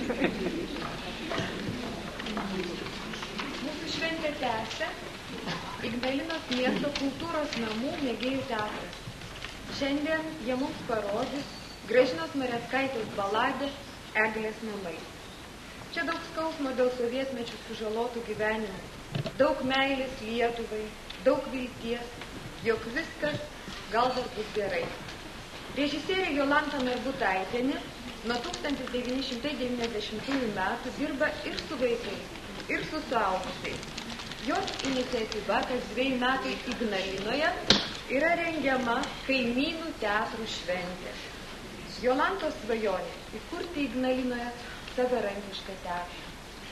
Mūsų šventę tęsia Ignalinos miesto kultūros namų mėgėjų teatras. Šiandien jie mums parodys Gražinos Mareckaitės baladę Eglės namai. Čia daug skausmo dėl sovietmečių sužalotų gyvenimų, daug meilės Lietuvai, daug vilties, jog viskas gal dar bus gerai. Režisierė Jolanta Narbutaitienė nuo 1990 metų dirba ir su vaikais, ir su suaugusiais. Jos iniciatyva, kas 2 metai Ignalinoje, yra rengiama kaimynų teatrų šventė. Jolantos svajonė įkurti Ignalinoje savarankišką teatrą.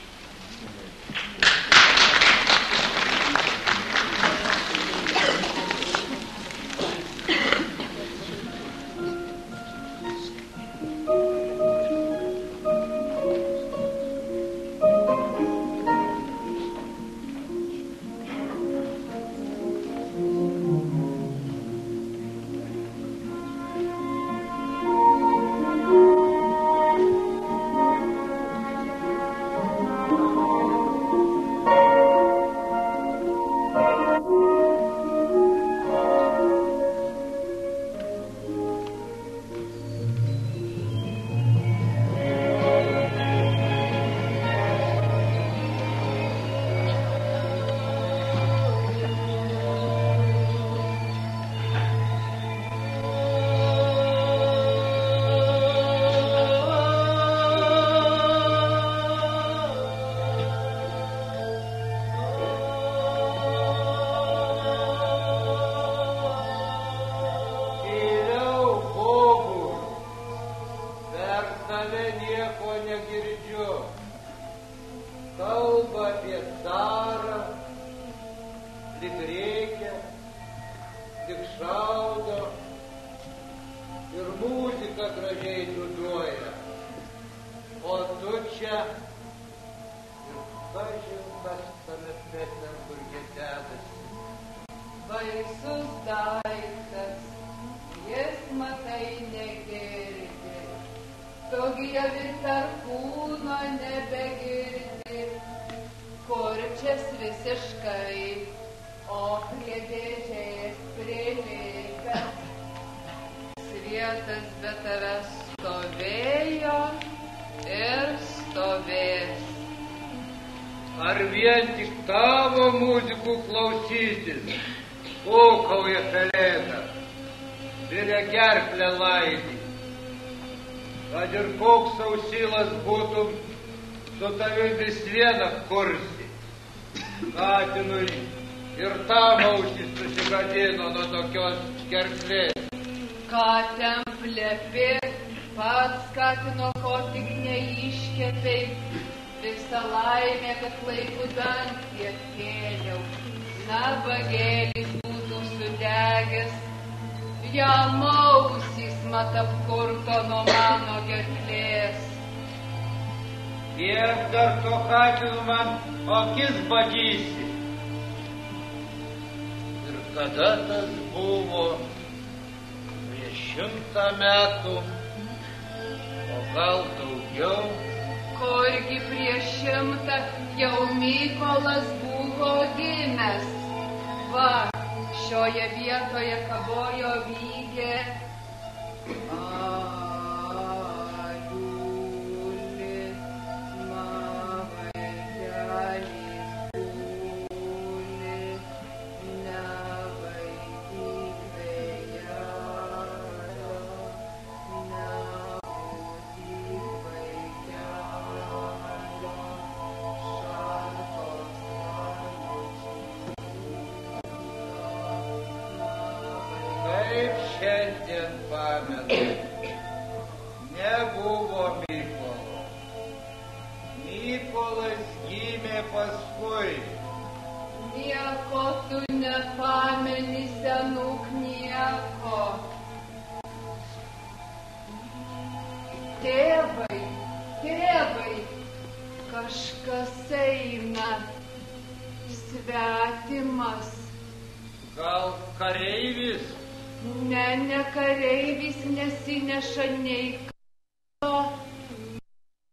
Ne kareivis nesineša nei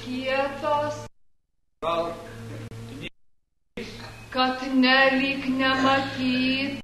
kietos, Gal kad nelyg nematyt.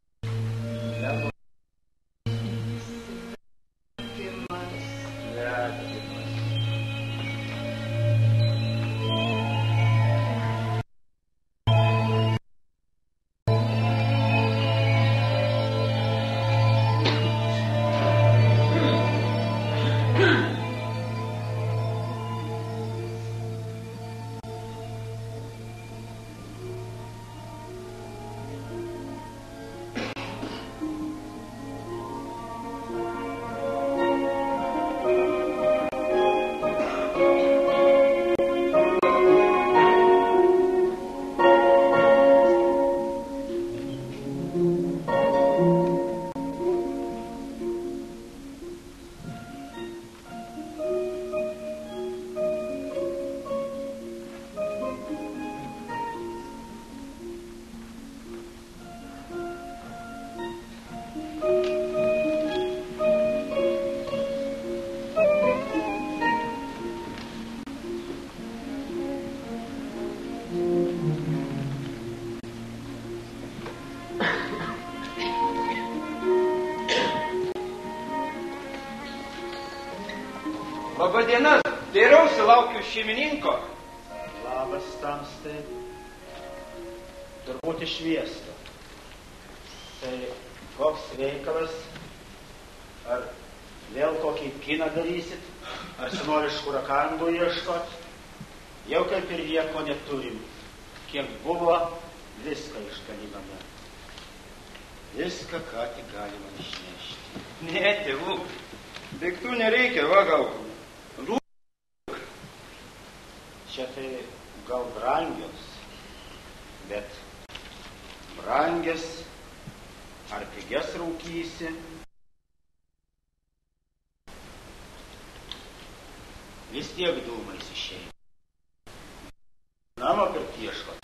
Labadiena, teirausi laukiu šeimininko. Labas, tamstai. Turbūt iš Viesto. Tai koks reikalas? Ar vėl kokį kiną darysit? Ar senoriškų rakandų ieškot? Jau kaip ir nieko neturim. Kiek buvo, viską išdaliname. Viską, ką tik galima išnešti. Ne, tėvuk, daiktų nereikia, va gal. Čia tai gal brangios, bet brangias ar pigias rūkysi. Vis tiek dūmais išeina. Namo pirkt ieškot.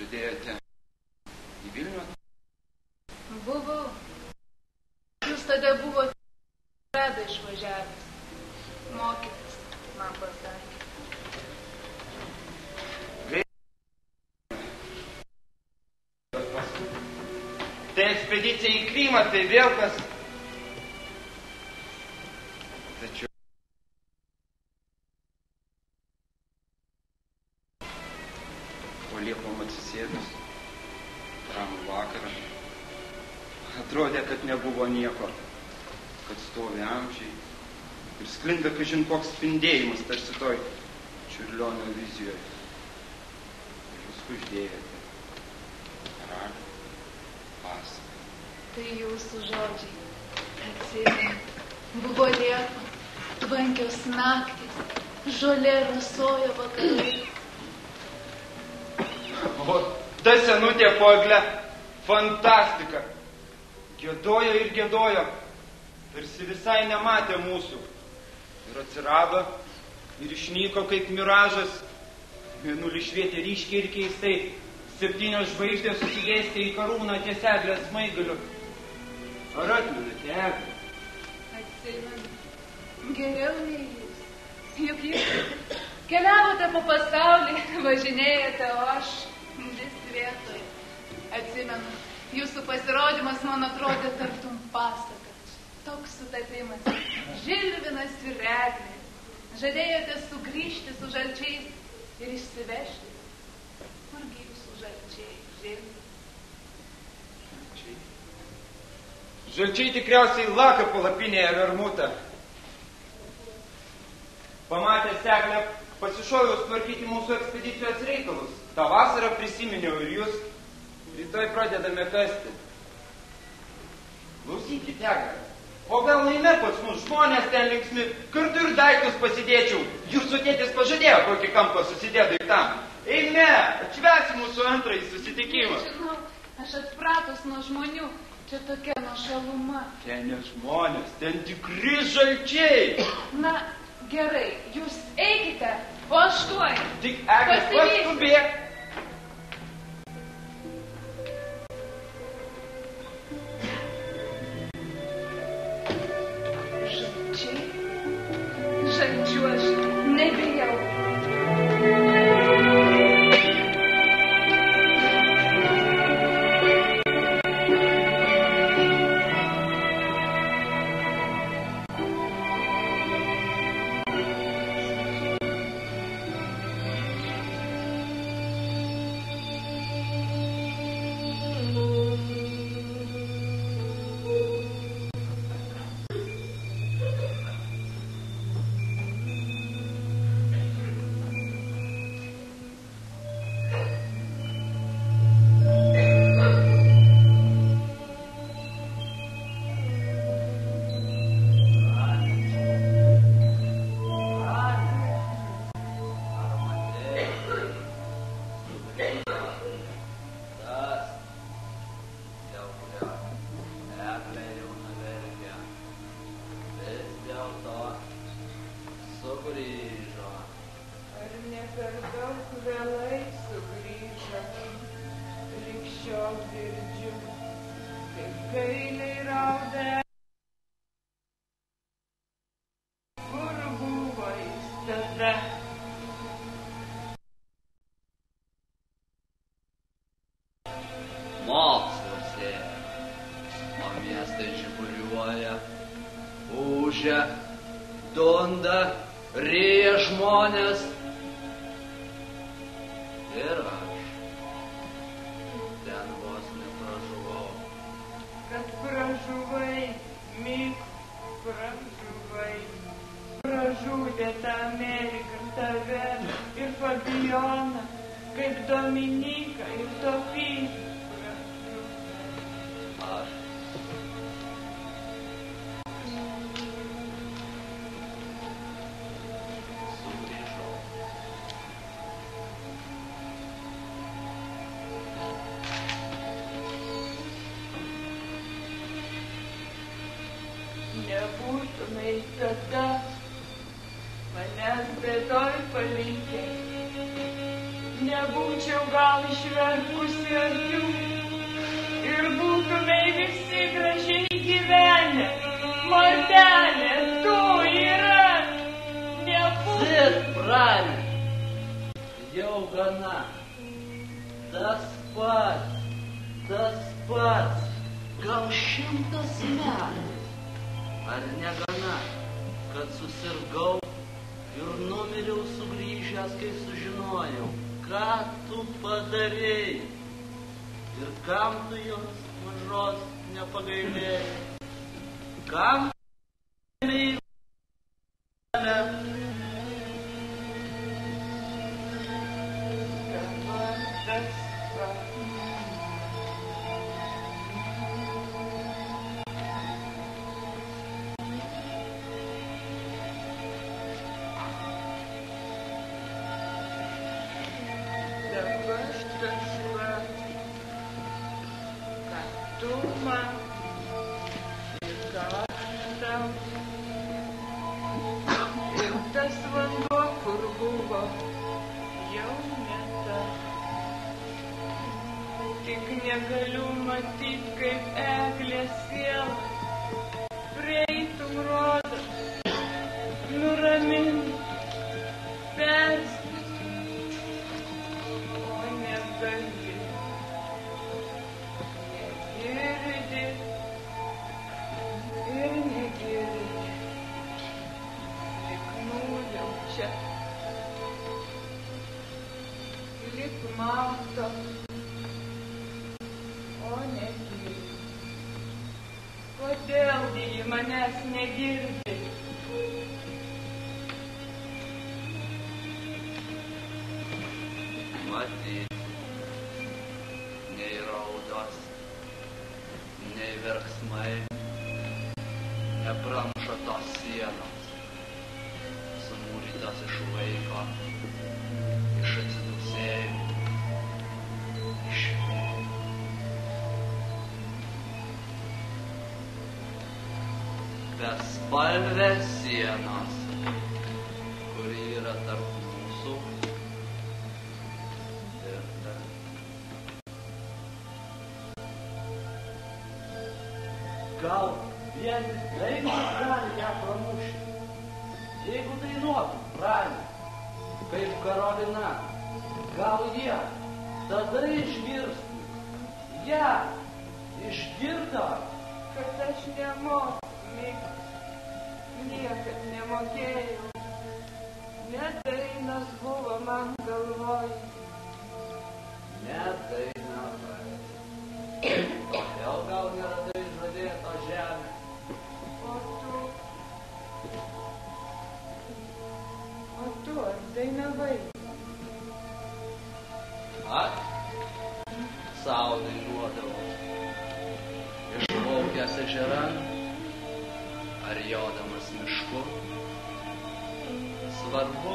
žadėjote į Vilnių? Buvau. Jūs tada buvote radą išvažiavęs. Mokytis, man pasakė. Tai ekspedicija į Krymą, tai vėl kas. Tačiau po liepom atsisėdus, ramų vakarą, atrodė, kad nebuvo nieko, kad stovi amžiai ir sklinda kažin koks spindėjimas, tarsi toj Čiurlionio vizijoje. Ir paskui uždėjote karalių pasaką. Tai jūsų žodžiai. Atsimenu. Buvo liepa, tvankios naktis, žolė rasojo vakarai. O ta senutė po egle, fantastika. Giedojo ir giedojo, tarsi visai nematė mūsų. Ir atsirado, ir išnyko kaip miražas. Mėnulis švietė ryškiai ir keistai. 7 žvaigždės susidėstė į karūną ties eglės smaigaliu. Ar atmenate eglę? Atsimenu. Geriau nei jūs. Juk jūs keliavote po pasaulį, važinėjote, o aš vis vietoje. Atsimenu, jūsų pasirodymas man atrodė tartum pasaka. Toks sutapimas. Žilvinas ir eglė. Žadėjote sugrįžti su žalčiais ir išsivežti. Kurgi jūsų žalčiai, Žilvinas? Žalčiai tikriausiai laka palapinėje Vermutą. Pamatęs eglę, pasišoviau tvarkyti mūsų ekspedicijos reikalus. Ta vasarą prisiminiau ir jūs. Rytoj pradedame kasti. Klausykite, eglę. O gal laime pas mus žmonės ten linksmi, kartu ir daiktus pasidėčiau. Jūsų tėtis pažadėjo kokį kampą susidėti tam. Eime, atšvęsi mūsų antrąjį susitikimą. Žinau, aš atpratus nuo žmonių. Čia tokia nuošaluma. Ten ne žmonės, ten tikri žalčiai. Na, gerai, jūs eikite, o aš tuoj. Tik eglė, paskubėk. Žalčių aš nebijau. Moksluose, o miestai žiburiuoja, ūžia, dunda, ryja žmonės. Ir aš ten vos nepražuvau. Kad pražuvai, myk, pražuvai. Pražudė tą Ameriką, tave ir Fabijoną, kaip Dominiką ir Sofiją. Aš sugrįžau. Nebūtumei tada manęs bėdoj palikę. nebūčiau gal išverkusi akių ir būtumei visi gražiai gyvenę. Martelė, tu yra nebūtų. Zit, brali, jau gana. Tas pats, gal 100 metų. Ar negana, kad susirgau ir numiriau sugrįžęs, kai sužinojau, ką tu padarei ir kam tu jos mažos nepagailėjai. Kam gailėjai? Negaliu matyt, kaip eglės siela prieitum rodos, nuraminti, perspėti, o negali, negirdi ir negirdi, lyg nujaučia, lyg mato. Kodėlgi ji manęs negirdi? Matyt, nei raudos, nei verksmai nepramšo tos sienos, sumūrytos iš laiko, iš atsidūsėjimų, iš vėjų. Bespalvės sienos, kuri yra tarp mūsų ir tarp. Gal vien dainos gali ją pramušti? Jeigu dainuotų, brali, kaip Karolina, gal jie tada išgirstų. Ją išgirdo, kad aš nemoku. Niekad nemokėjau, net dainos buvo man galvoj. Net dainavai, kodėl gal neradai žadėto žemę? O tu ar dainavai? Aš sau dainuodavau, išplaukęs ežeran, ar jodamas mišku, svarbu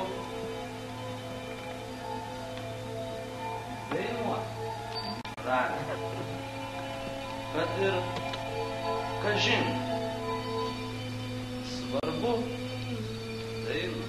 dainuoti, brali, kad ir kažin, svarbu dainuoti.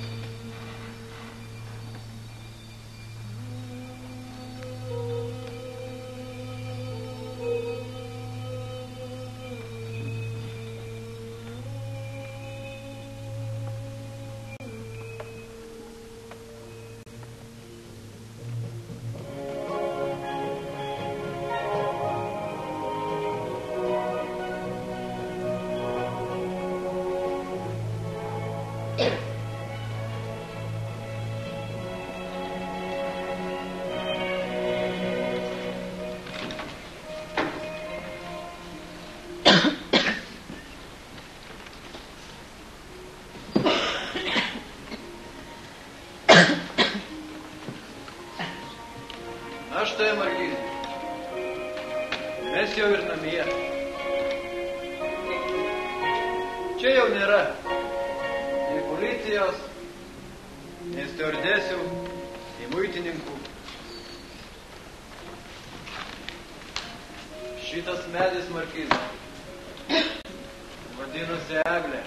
Na štai, Markizai, mes jau ir namie. Čia jau nėra nei policijos, nei stiuardesių, nei muitininkų. Šitas medis, Markizai, vadinosi eglė.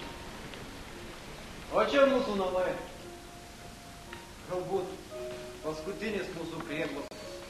O čia mūsų namai. Galbūt paskutinis mūsų prieglobstis.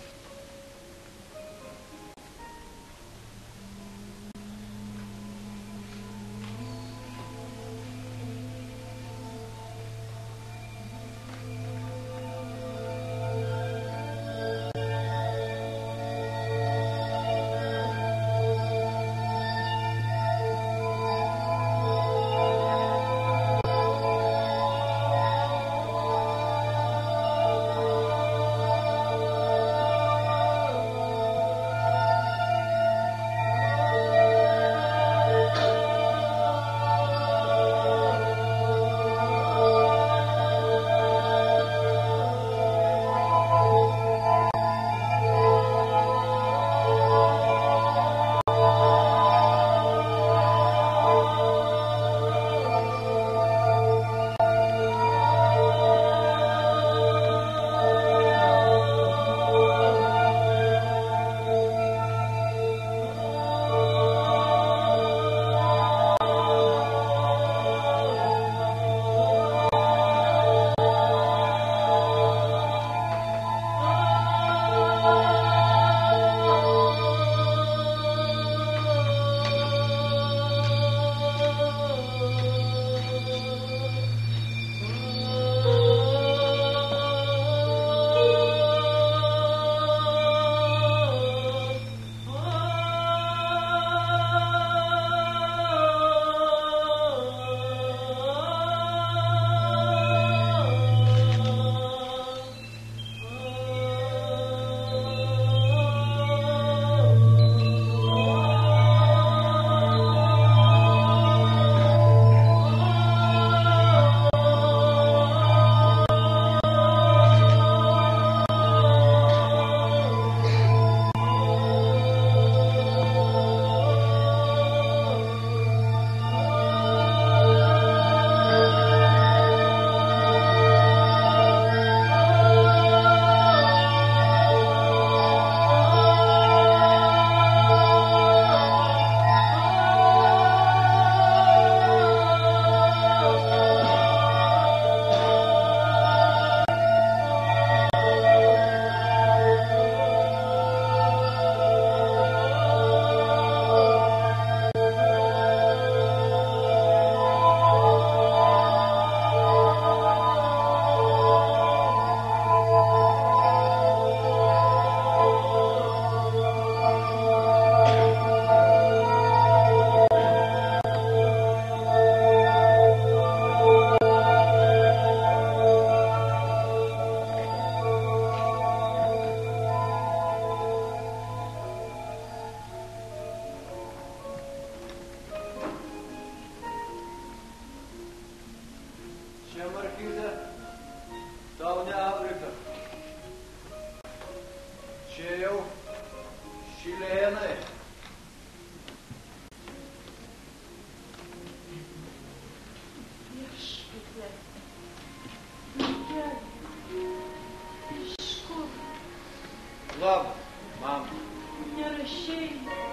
Labas, mama. Nerašei,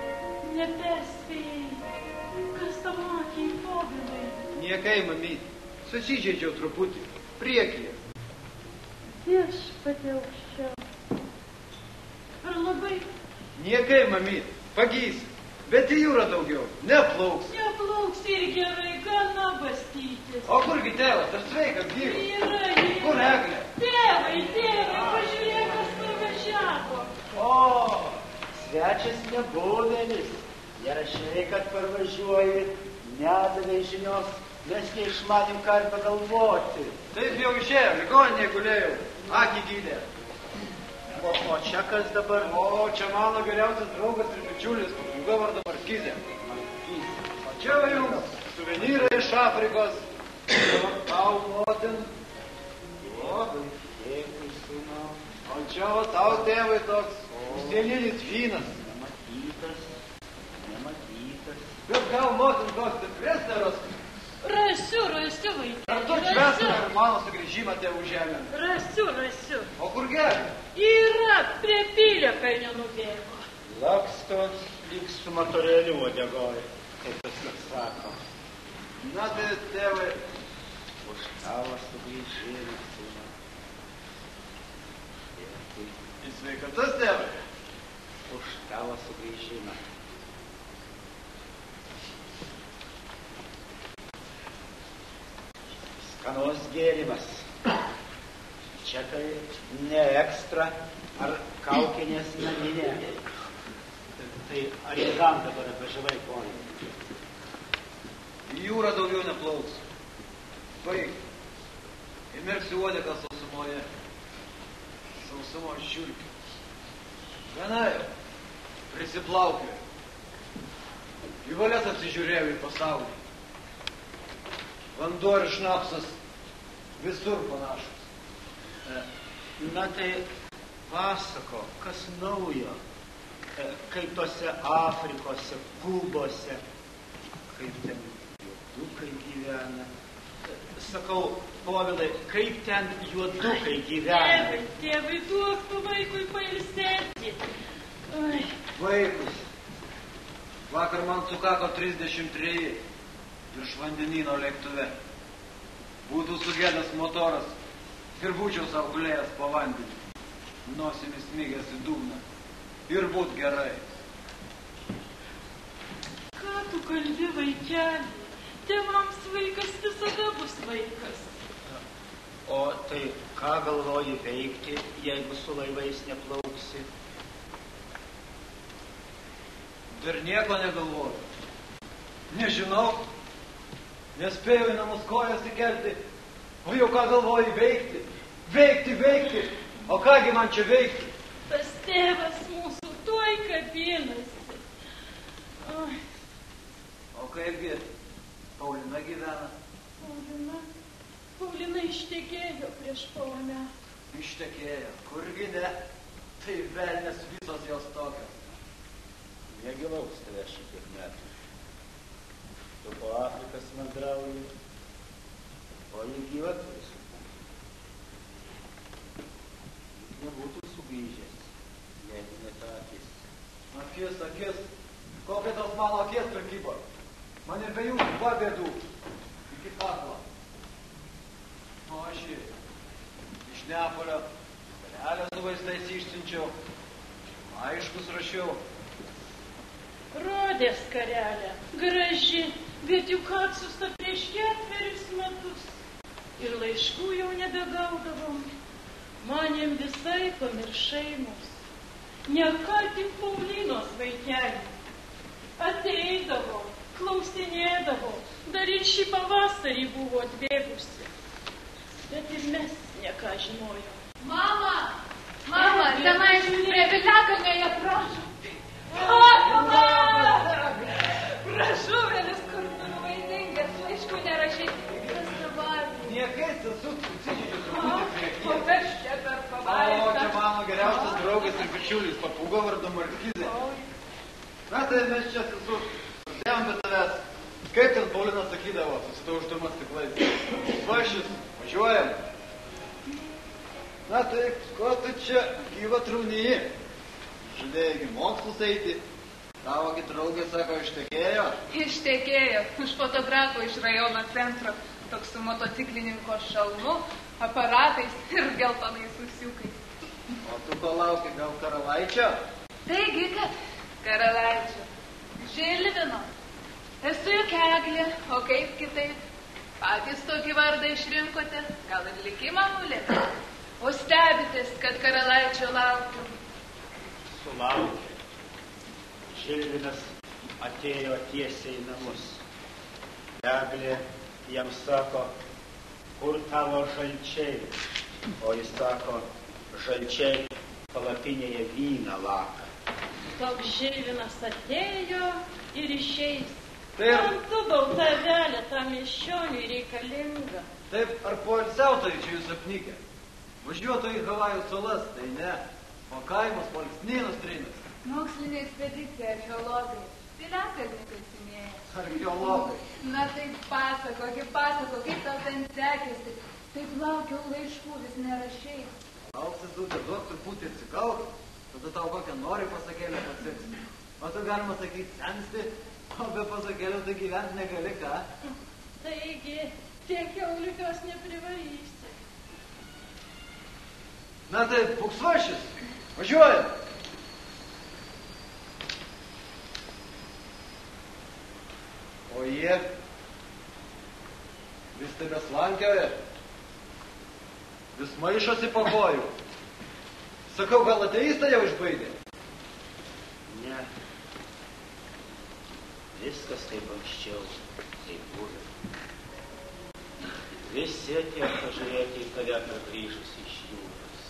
neperspėjai. Kas tavo akiai povilai? Niekai, mamyt. Susižeidžiau truputį. Priekyje. Viešpatie aukščiau. Ar labai? Niekai, mamyt. Pagysi. Bet į jūrą daugiau. Neplauks. Neplauks ir gerai, gana bastytis. O kurgi tėvas? Ar sveikas gyvas? Yra. Kur Eglė? Tėvai, pažiūrėk, kas parvažiavo. O, svečias nebūdelis. Nerašai, kad parvažiuoji, nedavai žinios, mes neišmanim ką ir pagalvoti. Taip jau išėjo, ligoninėje gulėjau. Akį gydė. O čia kas dabar? O, čia mano geriausias draugas ir bičiulis, papūga vardu Markizė. O čia va jums suvenyrai iš Afrikos. Tau motin. O, Dėkui, sūnau. o čia va tau tėvai toks užsieninis vynas. Nematytas. Bet gal motin koks stipresnė rastų. Rasiu, Ar tu vaikeli, švęstum ir mano sugrįžimą tėvų žemėn? Rasiu. O kur geri? Yra, prie Piliakalnio nubėgo. Laksto lyg su motorėliu uodegoje, kaip tas sako. Na tai tėvai, Už tavo sugrįžimą, sūnau. naktį. Į sveikatas, tėvai. Už tavo sugrįžimą. Skanus gėrimas. Čia tai ne ekstra ar kaukinės naminė. Tai ar į kam dabar atvažiavai, ponai? Į jūrą daugiau neplauks. Baig. Įmerksi uodegą sausumoje. Sausumo žiurkių. Gana jau. Prisiplaukė. Į valias apsižiūrėjau į pasaulį. Vanduo ir šnapsas visur panašus. Na tai pasako, kas naujo, kaip tose Afrikose, Kubose, kaip ten juodukai gyvena. Sakau, Povilai, kaip ten juodukai gyvena. Tėvai, duok tu vaikui pailsėti. Ai. Vaikus. Vakar man sukako 33 virš vandenyno lėktuve. Būtų sugėdęs motoras ir būčiau savo gulėjęs po vandenį. Nosimi smigęs į dugną. Ir būt gerai. Ką tu kalbi, vaikeli? Tėvams vaikas visada bus vaikas. O tai ką galvoji veikti, jeigu su laivais neplauksi? Dar nieko negalvoju. Nežinau. Nespėjau į namus kojas įkelti. O jau ką galvoju veikti? Veikti. O kągi man čia veikti? Tas tėvas mūsų tuoj kabinasi. Ai. O kaipgi Paulina gyvena? Paulina ištekėjo prieš porą metų. Ištekėjo. Kurgi ne? Tai velnės visos jos tokios. Negi lauks tave šitiek metų. Tu po Afrikas mandrauji, o jį gyva turi supūti. Nebūtų sugrįžęs, jeigu ne ta akis. Akis. Kokia tos mano akis prekyba? Man ir be jų va bėdų. Iki kaklo. O aš iš Neapolio skarelę su vaistais išsiunčiau. Aiškus rašiau. Rodė skarelę, graži, bet juk atsiusta prieš 4 metus. Ir laiškų jau nebegaudavom. Manėm visai pamiršai mus. Ne ką tik Paulinos vaikelį. Ateidavo, klausinėdavo, dar ir šį pavasarį buvo atbėgusi. Bet ir mes neką žinojom. Mama, tenai prie Piliakalnio jie prašo. Prašau, vienas kur vaidingas, laiškų nerašyti. Kas dabar? Niekais esu susižiūrėjus truputį priekį. O kas čia per pavarį? O čia mano geriausias draugas ir bičiulis, papūga vardu Markizė. Na tai mes čia susidėjom be tavęs. Kaip ten Paulina sakydavo, susitauždama stiklais. Vašis, važiuojam. Na tai, ko tu čia gyva trūnyji? Žadėjai mokslus eiti. Tavo draugė sako, ištekėjo? Ištekėjo už fotografo iš rajono centro. Toks su motociklininko šalmu, aparatais ir geltonais ūsiukais. O tu ko lauki, gal Karalaičio? Taigi, kad Karalaičio. Žilvino. Esu juk Eglė, o kaip kitaip? Patys tokį vardą išrinkote, gal ir likimą nulėmė. O stebitės, kad Karalaičio laukiu. Sulaukė. Žilvinas atėjo tiesiai į namus. Eglė jam sako, kur tavo žalčiai? O jis sako, žalčiai palapinėje vyną laka. Toks Žilvinas atėjo ir išeis. Taip. Kam tu balta velė tam miesčioniui reikalinga? Taip, ar poilsiautojai čia jūs apnikę? Važiuotų į Havajų salas, tai ne. O kaimus polsnynus trinus. Mokslinė ekspedicija, archeologai. Piliakalnį kasinėja. Archeologai. Na tai pasako, kaip tau ten sekėsi. Taip laukiau laiškų, vis nerašai. Auksis dūdė, duok truputį atsigauk, tada tau kokią nori pasakėlę pasiks. O tu galima sakyti sensti, o be pasakėlių tai gyventi negali, ką? Taigi, tiek jauliukos neprivarysi. Na tai, buksvašis, važiuojam. O jie vis tebeslankioja, vis maišosi po kojų. Sakau, gal ateistą jau išbaidė? Ne. Viskas kaip anksčiau, kaip buvę. Visi atėjo pažiūrėti į tave grįžus iš jūros.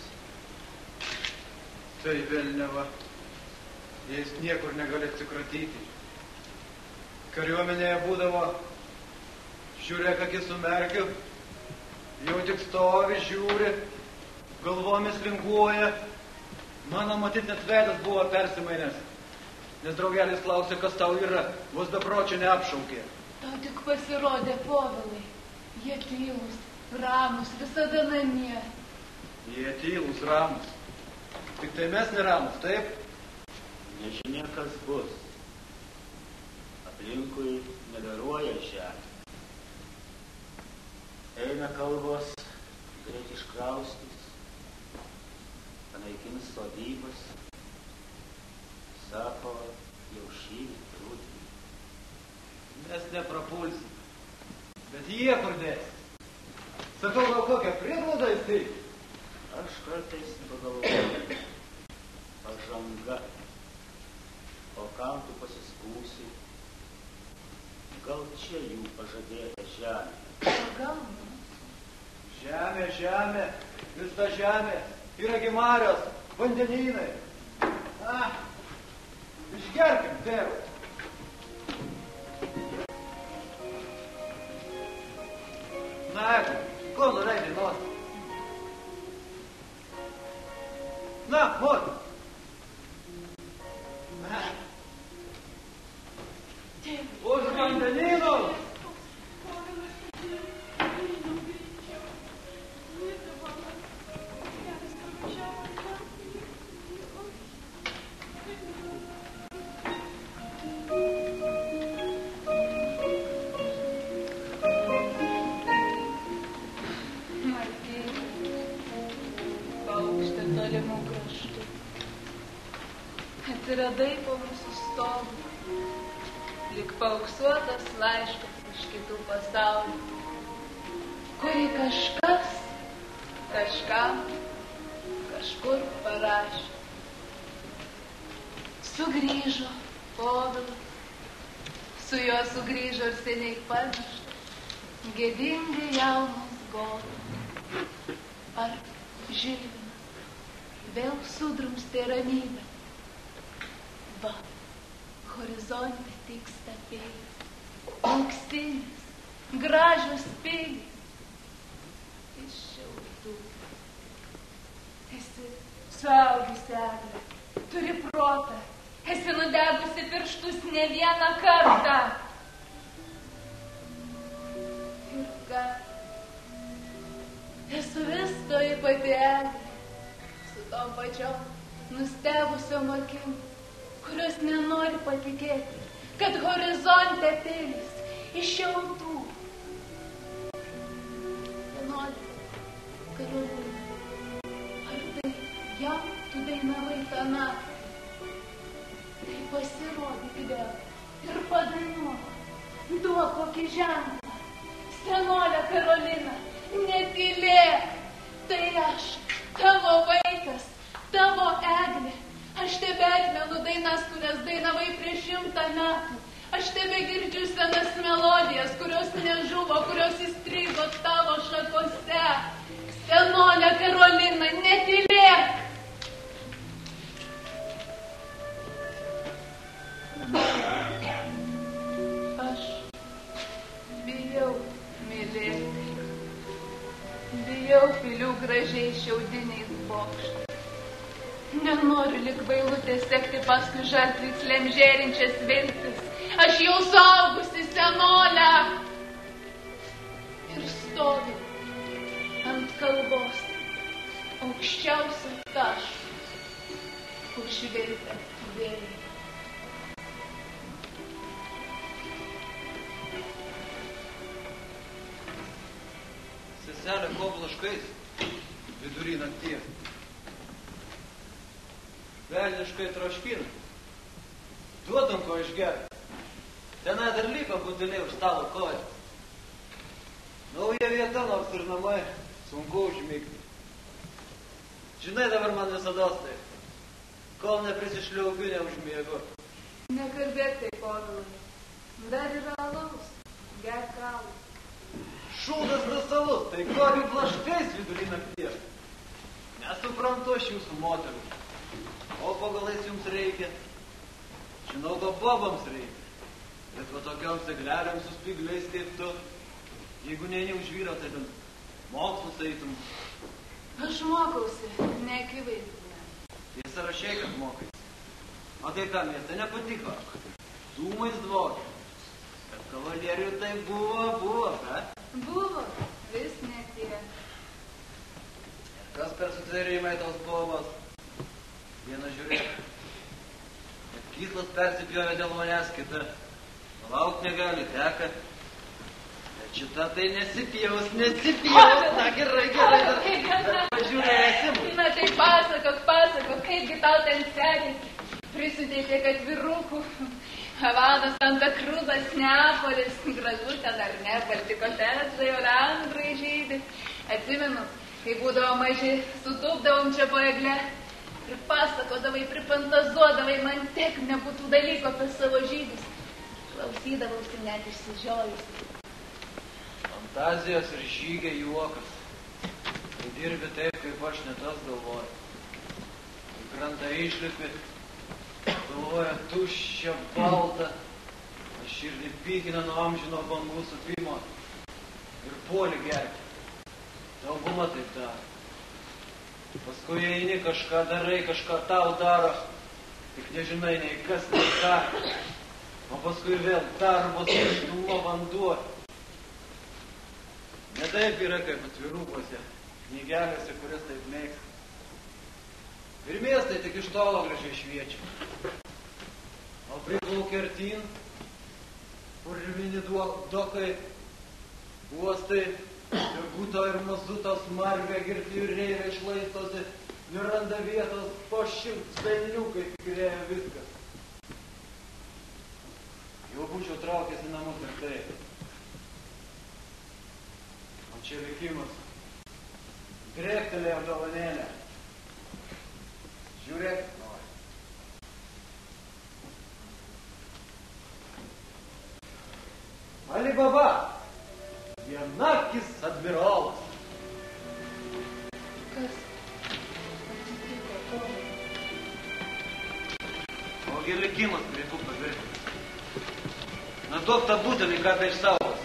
Tai velniava, jais niekur negali atsikratyti. Kariuomenėje būdavo, žiūrėk, akis sumerkiu, jau tik stovi, žiūri, galvomis linguoja. Mano matyt net veidas buvo persimainęs, nes draugelis klausė, kas tau yra, vos bepročio neapšaukė. Tau tik pasirodė, Povilai. Jie tylūs, ramus, visada namie. Jie tylūs, ramus. Tik tai mes neramus, taip? Nežinia, kas bus. Aplinkui negaruoja žemė. Eina kalbos, greit iškraustys, panaikins sodybas. Sako, jau šįryt rudenį. Mes neprapulsim. Bet jie kur dės? Sakau, gal kokią prieglaudą įsteigti? Aš kartais pagalvoju, pažanga, o kam tu pasiskūsi? Gal čia jų pažadėta žemė? Gal? Žemė, žemė, vis ta žemė, yragi marios, vandenynai. Išgerkim, tėvai. Na, ko nuleidai nosį? Na, mot. Už vandenynų. Atsiradai po mūsų stovų, lyg paauksuotas laiškas iš kitų pasaulių, kurį kažkas, kažkam, kažkur parašė. Sugrįžo Povilas, su juo sugrįžo ir seniai pamirštas, gėdingai jaunas Godas. Ar Žilvinas vėl sudrumstė ramybę? Va, horizonte tyksta peilis, auksinis, gražios peilis. Iš šiaudų. Esi suaugusi Eglė, turi protą, esi nudegusi pirštus ne vieną kartą. Ir ką? Esu vis toji pati Eglė, su tom pačiom nustebusiom akim, kurios nenori patikėti, kad horizonte peilis iš šiaudų. Senolė, Karolina, ar tai jam tu dainavai tą naktį? Tai pasirodyk vėl ir padainuok, duok kokį ženklą. Senolė Karolina, netylėk, tai aš, tavo vaikas, tavo Eglė. Aš tebe atmenu dainas, kurias dainavai prieš 100 metų. Aš tebe girdžiu senas melodijas, kurios nežuvo, kurios įstrigo tavo šakose. Senolė Karolina, netylėk. Aš bijau mylėti. Bijau pilių gražiai šiaudiniais bokštais. Nenoriu lik bailutė sekti paskui žartvyslėm žėrinčias viltis. Aš jau suaugusi, senolė. Ir stoviu ant kalvos aukščiausio taško, kur švilpia vėjai. Seselė, ko blaškais vidury nakties? velniškai troškina. Duodam ko išgerti. Tenai dar liko buteliai už stalo kojų. Nauja vieta, nors ir namai, sunku užmigti. Žinai, dabar man visados taip. Kol neprisišliaukiu, neužmiegu. Nekalbėk taip, Povilai. Dar yra alaus. Gerk kavą. Šūdas nesalus, tai kokiu blaškais vidury nakties. Nesuprantu aš jūsų moterų. O pagalais jums reikia. Žinau, ko bobams reikia. Bet va tokiom segleliam su spigliais kaip tu. Jeigu neini už vyro, tai bent mokslus eitum. Aš mokausi, neakivaizdinę. Tai sąrašiai, kad mokais. O tai ką, mieste nepatiko? Dūmais dvokia. Bet kavalierių tai buvo, bet? Buvo, vis netie. Kas per sutvėrimai tos bobos? Vieną žiūrėk. Bet kyslas persipjovė dėl manęs, kita. Lauk negali, teka. Bet šita tai nesipjaus. Na, gerai. Pažiūrėsim. Na tai pasakok, kaipgi tau ten sekėsi. Prisiteikė, kad vyrukų. Havanas, Santa Kruzas, Neapolis, Grazutė dar ne, balti kotedžai, olandrai žydi. Atsimenu, kai būdavo maži, sutupdavom čia po egle. Pripasakodavai, prifantazuodavai, man tiek nebūtų dalyko apie savo žydus. Klausydavausi net išsižiojusi. Fantazijos ir žygiai juokas. Kai dirbi taip, kaip aš netas galvoju. Kai krantą išlipi, galvoja tuščia, balta. Aš širdį pykina nuo amžino bangų supimo. Ir puoli gerti. Dauguma taip daro. Paskui eini, kažką darai, kažką tau daro. Tik nežinai nei kas, nei ką. O paskui vėl darbos, tuštuma, vanduo. Ne taip yra kaip atvirukuose, knygelėse, kurias taip mėgsta. Ir miestai tik iš tolo gražiai šviečia. O priplaukia artyn, purvini dokai, uostai, ir guto ir mazutos marvė girti ir reivė išlaistosi, ir randa vietos po 100 velniukai tikrėja viskas. Jau būčiau traukęs į namus ir taip. O čia likimas. Drėktelėjo dovanėlę. Žiūrėk, nori. Ali Baba, vienakis admirolas. Kas atsitiko, Povilai? Ogi likimas prie tų pavirti. Na duok tą butelį, ką tai išsaugos.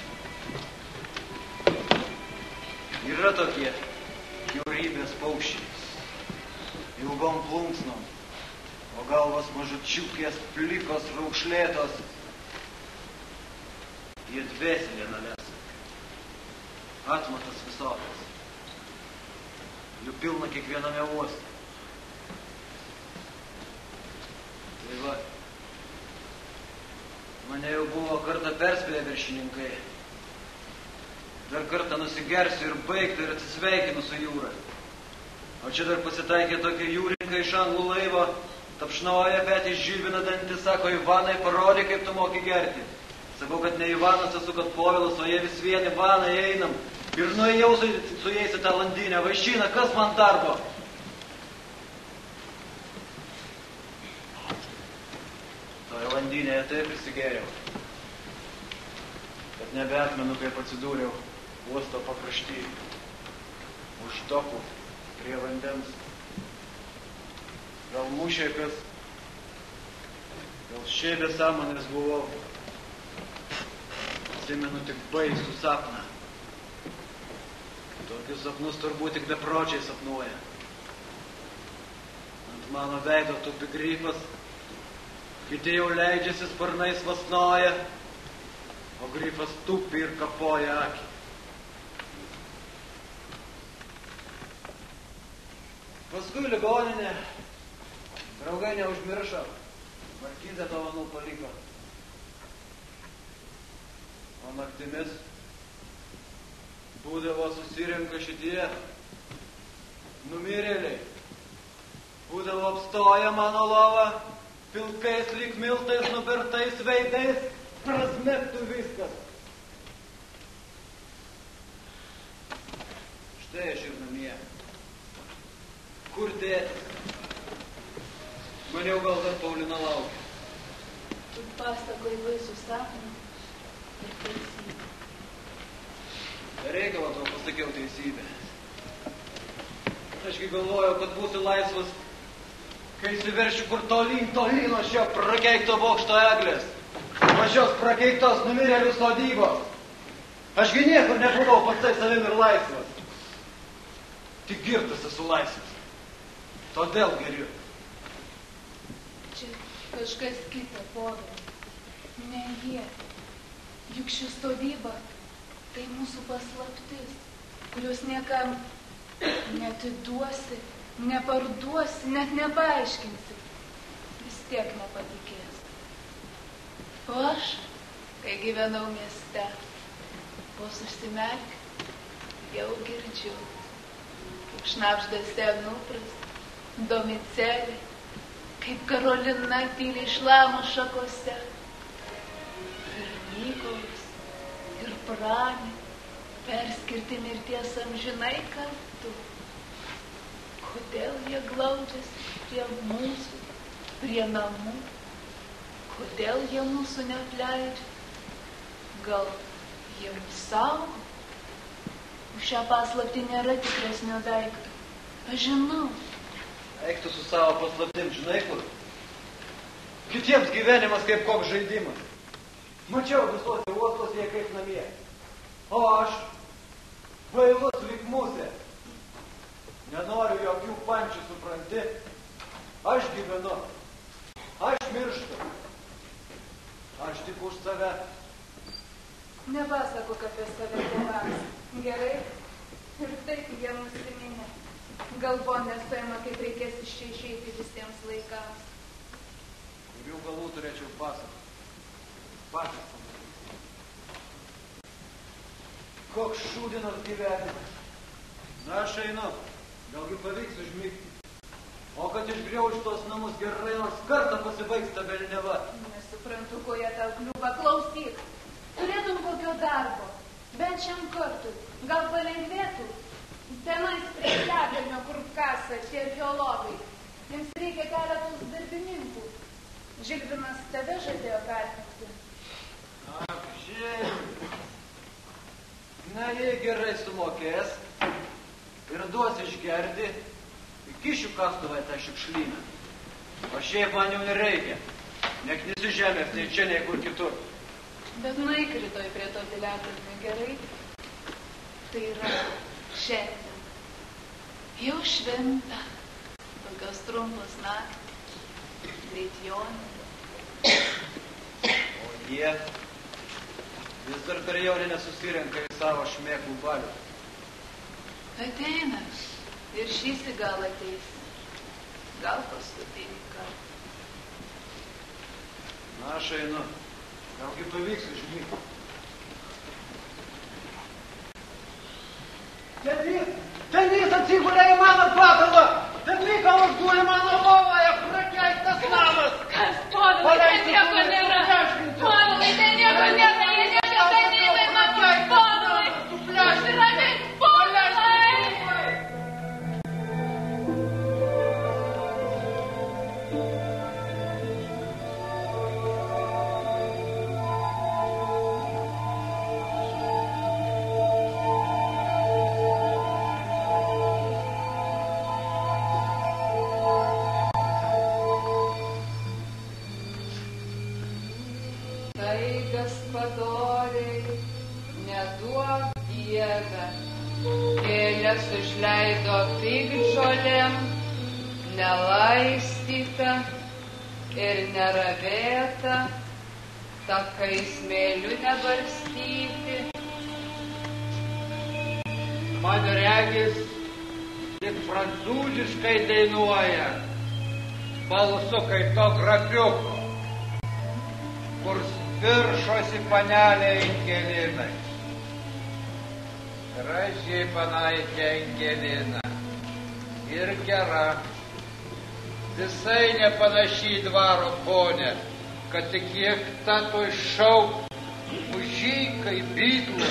Yra tokie bjaurybės paukščiai, ilgom plunksnom, o galvos mažučiukės, plikos, raukšlėtos. Jie dvėselė nalesa. Atmatas visokas. Jų pilna kiekviename uoste. Tai va. Mane jau buvo kartą perspėję viršininkai. Dar kartą nusigersiu ir baigti ir atsisveikinu su jūra. O čia dar pasitaikė tokie jūrininkai iš anglų laivo, tapšnoja petį, žilbina dantį, sako, Ivanai, parodė, kaip tu moki gerti. Sakau, kad ne Ivanas esu, kad Povilas, o jie vis vien Ivanai einam. Ir nuėjau su jais į tą landinę. Vaišina, kas man darbo? Toje landinėje taip prisigėriau, kad nebeatmenu, kaip atsidūriau uosto pakrašty, už dokų, prie vandens. Gal mušė kas, gal šiaip be sąmonės buvau. Atsimenu tik baisų sapną. Tokius sapnus turbūt tik bepročiai sapnuoja. Ant mano veido tupi grifas, kiti jau leidžiasi sparnais vasnoja, o grifas tupi ir kapoja akį. Paskui ligoninė, draugai neužmiršo, markizę dovanų paliko. O naktimis būdavo susirenka šitie numirėliai. Būdavo būdavo apstoję mano lovą, pilkais lyg miltais nubirtais veidais, prasmektų viskas. Štai aš ir namie. Kur dėtis? Maniau, gal dar Paulina laukia. Tu pasakoji baisų sapną ir teisybę. Reikalo tau pasakiau teisybę. Ašgi galvojau, kad būsiu laisvas, kai įsiveršiu kur tolyn nuo šio prakeikto bokšto eglės, nuo šios prakeiktos numirėlių sodybos. Ašgi niekur nebuvau pats savim ir laisvas. Tik girtas esu laisvas. Todėl geriu. Čia kažkas kita, Povilai. Ne jie. Juk ši sodyba tai mūsų paslaptis, kurios niekam neatiduosi, neparduosi, net nepaaiškinsi. Vis tiek nepatikės. O aš, kai gyvenau mieste, vos užsimerk, jau girdžiu, kaip šnabžda senupras, Domicelė, kaip Karolina tyliai šlama šakose. Ir Mykolas, ir Pranė, perskirti mirties amžinai kartu. Kodėl jie glaudžiasi prie mūsų, prie namų? Kodėl jie mūsų neapleidžia? Gal jie mus saugo? Už šią paslaptį nėra tikresnio daikto. Aš žinau. Eik tu su savo paslaptim, žinai kur? Kitiems gyvenimas kaip koks žaidimas. Mačiau visuose uostuose jie kaip namie. O aš, bailus lyg musė, nenoriu jokių pančių, supranti? Aš gyvenu, aš mirštu, aš tik už save. Nepasakok apie save tėvams. Gerai? Ir taip jie nusiminė. Galvon nesuima, kaip reikės iš čia išeiti visiems laikams. Kurių galų turėčiau pasakoti. Patys pamatyti. Koks šūdinas gyvenimas. Na, aš einu. Galgi pavyks užmigti. O kad išgriauž tos namus gerai, nors kartą pasibaigs ta velniava. Nesuprantu, ko jie tau kliūva. Klausyk. Turėtum kokio darbo. Bent šiam kartui. Gal palengvėtų? Tenais prie legalnio, kur kasa tie archeologai. Jiems reikia keletos darbininkų. Žilvinas tave žadėjo kaltinti. Ak, Žilvinas. Na, jei gerai sumokės ir duos išgerti, įkišiu kastuvą tą šiukšlyną. O šiaip man jau nereikia. Neknisiu žemės, nei čia, nei kur kitur. Bet nueik rytoj prie to piliakalnio, gerai? Tai yra šiandien. Jau šventa. Tokios trumpos naktys. Greit jonė. O jie vis dar per joninę susirenka į savo šmėklų balių. Ateina. Ir šįsi gal ateis. Gal paskutinį kartą. Na, aš einu. Galgi pavyks užmygti. Ten jis atsigulė į mano patalą! Ten Mykolas guli mano lovoje, prakeiktas namas! Kas, Povilai, ten nieko nėra! Povilai, ten nieko nėra! Jie niekada neina į namus! Povilai! Užsiramink! Povilai! Gaspadoriai, neduok Dieve, kėlės užleido piktžolėm, nelaistyta ir neravėta, takai smėliu nebarstyti. Man regis, tik prancūziškai dainuoja, balsu kaip to grapiuko, kur viršosi paneliai Angelinai. Gražiai panaitė Angelina. Ir gera, Visai nepanašiai dvaro ponė, kad tik kiek ta toj šau mužykai bydų.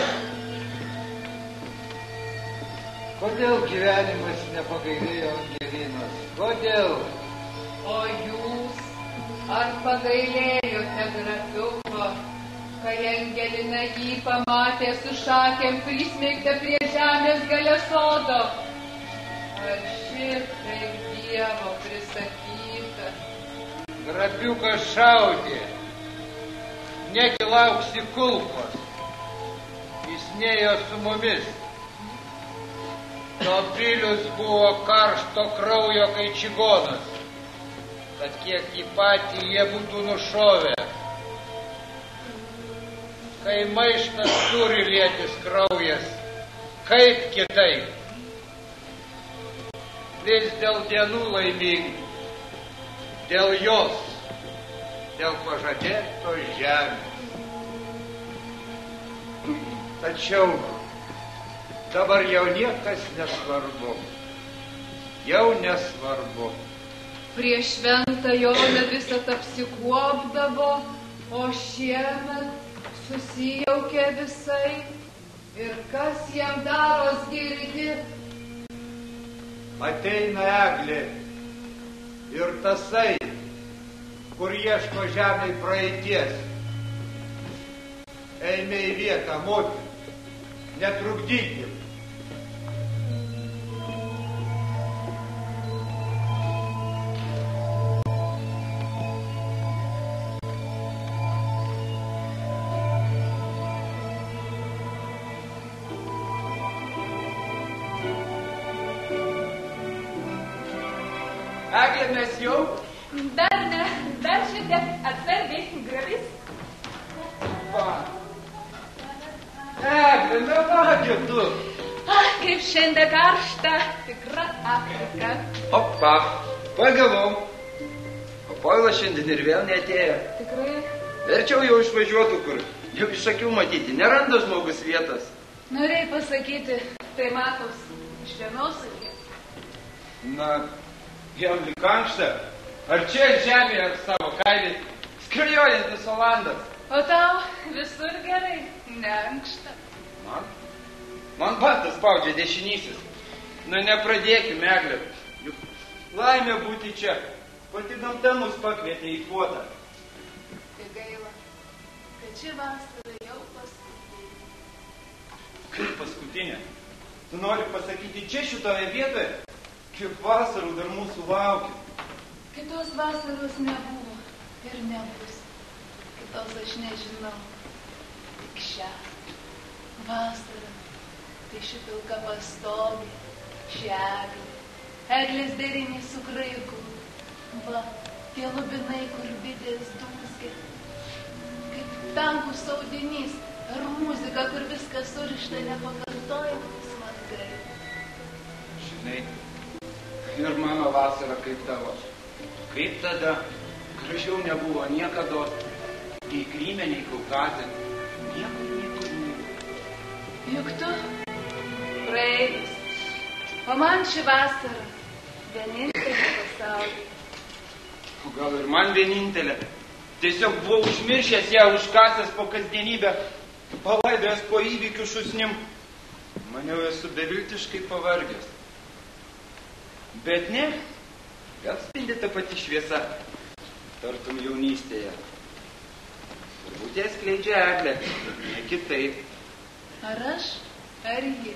Kodėl gyvenimas nepagailėjo Angelinos? Kodėl? O jūs ar pagailėjote grafiuko, kai Angelina jį pamatė su šakėm prismeigta prie žemės gale sodo? Ar šitaip Dievo prisakyta? Grafiukas šaudė, negi lauksi kulkos, jis nėjo su mumis. Dobilius buvo karšto kraujo kai čigonas, kad kiek jį patį jie būtų nušovę. Kai maištas turi lietis kraujas, kaip kitaip? Vis dėl dienų laimingų, dėl jos, dėl pažadėtos žemės. Tačiau dabar jau niekas nesvarbu. Jau nesvarbu. Prie šventą Joną visat apsikuopdavo, o šiemet susijaukė visai. Ir kas jam daros girdi? Ateina Eglė ir tasai, kur ieško žemėj praeities. Eime į vietą, motin, netrukdykim. Eglė, mes jau? Dar ne, dar šitiek atsargiai grabys. Va. Eglė, nevagi tu. Kaip šiandien karšta, tikra Afrika. Opa, pagavau. O Povilas šiandien ir vėl neatėjo. Tikrai? Verčiau jau išvažiuotų kur. Jau iš akių matyti, neranda žmogus vietos. Norėjai pasakyti, tai matos iš vienos akies. Na, jam lyg ankšta. Ar čia žemėje, ar savo kailį, skrajojantis Olandas. O tau visur gerai, neankšta. Man batas spaudžia dešinysis. Na, nepradėkim, Eglė. Juk laimė būti čia. Pati gamta mus pakvietė į puotą. Tai gaila, kad ši vasara jau paskutinė. Kaip paskutinė? Tu nori pasakyti čia šitoje vietoje? Kiek vasarų dar mūsų laukia? Kitos vasaros nebuvo ir nebus. Kitos aš nežinau. Tik šią vasarą. Tai ši pilka pastogė, ši eglė. Eglės derinį su kraiku. Va, tie lubinai, kur bitės dūzgia. Kaip tankų saudinys ar muzika, kur viskas surišta nepakartojamas man gaila. Žinai, ir mano vasara kaip tavo. Kaip tada, gražiau nebuvo niekada, nei Kryme, nei Kaukaze. Niekur. Juk tu praeivis, o man ši vasara vienintelė pasaulyje. O gal ir man vienintelė. Tiesiog buvau užmiršęs ją, užkasęs po kasdienybę, palaidojęs po įvykių šusnim. Maniau, esu beviltiškai pavargęs. Bet ne, gal spindi ta pati šviesa, tartum jaunystėje. Turbūt jas skleidžia Eglė, ne kitaip. Ar aš, ar ji?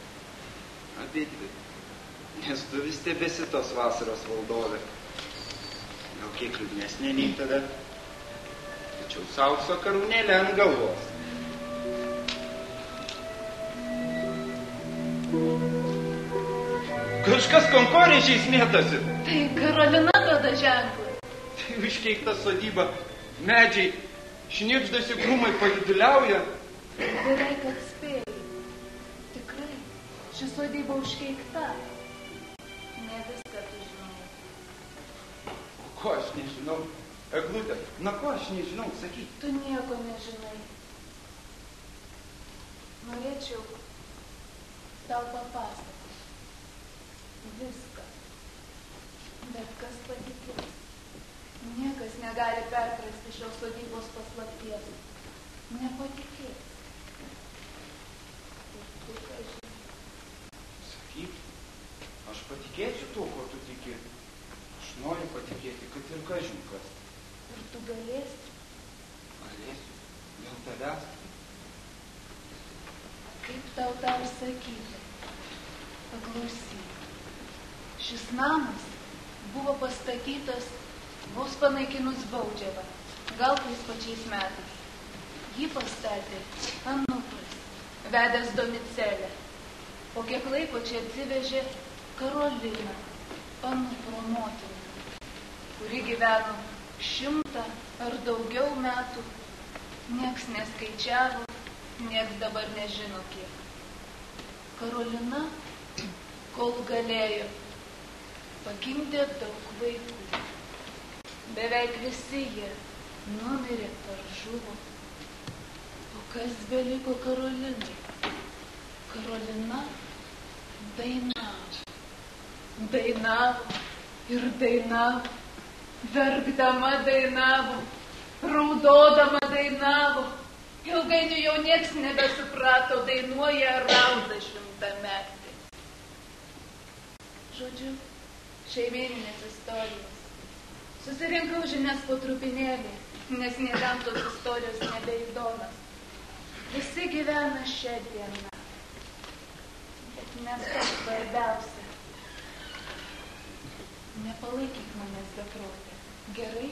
Abidvi, nes tu vis tebesi tos vasaros valdovė. Gal kiek liūdnesnė nei tada, tačiau saukso karūnėlė ant galvos. Kažkas konkorėžiais mėtosi. Tai Karolina duoda ženklą. Tai iškeikta sodyba, medžiai, šnipždasi krūmai paviduliauja. Beveik atspėjai. Tikrai, ši sodyba užkeikta. Ne viską tu žinai. Ko aš nežinau? Eglutė, na ko aš nežinau, sakyk. Tu nieko nežinai. Norėčiau tau papasakoti. Viską. Bet kas patikės? Niekas negali perprasti šios sodybos paslapties. Nepatikės. Ir tu, ką žinai. Sakyk, aš patikėsiu tuo, ko tu tiki. Aš noriu patikėti, kad ir kažin kas. Ir tu galėsi? Galėsiu. Dėl tavęs. Kaip tau dar sakyti? Paklausyk. Šis namas buvo pastatytas vos panaikinus baudžiavą, gal tais pačiais metais. Jį pastatė anūkas, vedęs Domicelę. Po kiek laiko čia atsivežė Karoliną, anūko motiną, kuri gyveno 100 ar daugiau metų. Nieks neskaičiavo, nieks dabar nežino kiek. Karolina, kol galėjo, pagimdė daug vaikų. Beveik visi jie numirė ar žuvo. O kas beliko Karolinai? Karolina dainavo. Dainavo ir dainavo. Verkdama dainavo. Raudodama dainavo. Ilgainiui jau nieks nebesuprato, dainuoja rauda 100-metė. Žodžiu, šeimyninės istorijos. Susirinkau žinias po trupinėlį, nes niekam tos istorijos nebeįdomios. Visi gyvena šią dieną. Bet ne tai svarbiausia. Nepalaikyk manęs beprotė. Gerai?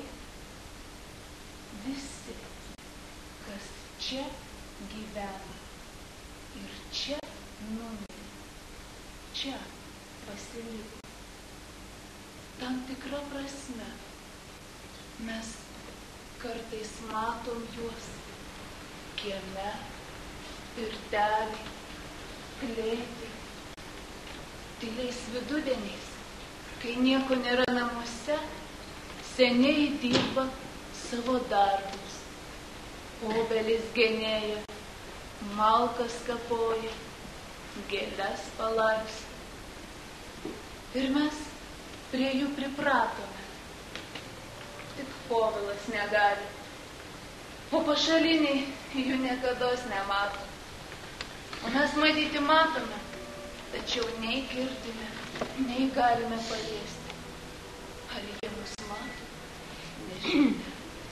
Visi, kas čia gyvena ir čia numirė, čia pasiliko. Tam tikra prasme mes kartais matom juos kieme, pirtelį, klėtį, tyliais vidudieniais, kai nieko nėra namuose, seniai dirba savo darbus. Obelis genėja, malkas kapoja, gėles palaisto. Ir mes prie jų pripratome. Tik Povilas negali. O pašaliniai jų niekados nemato. O mes matyti matome, tačiau nei girdime, nei galime paliesti. Ar jie mus mato? Nežinome.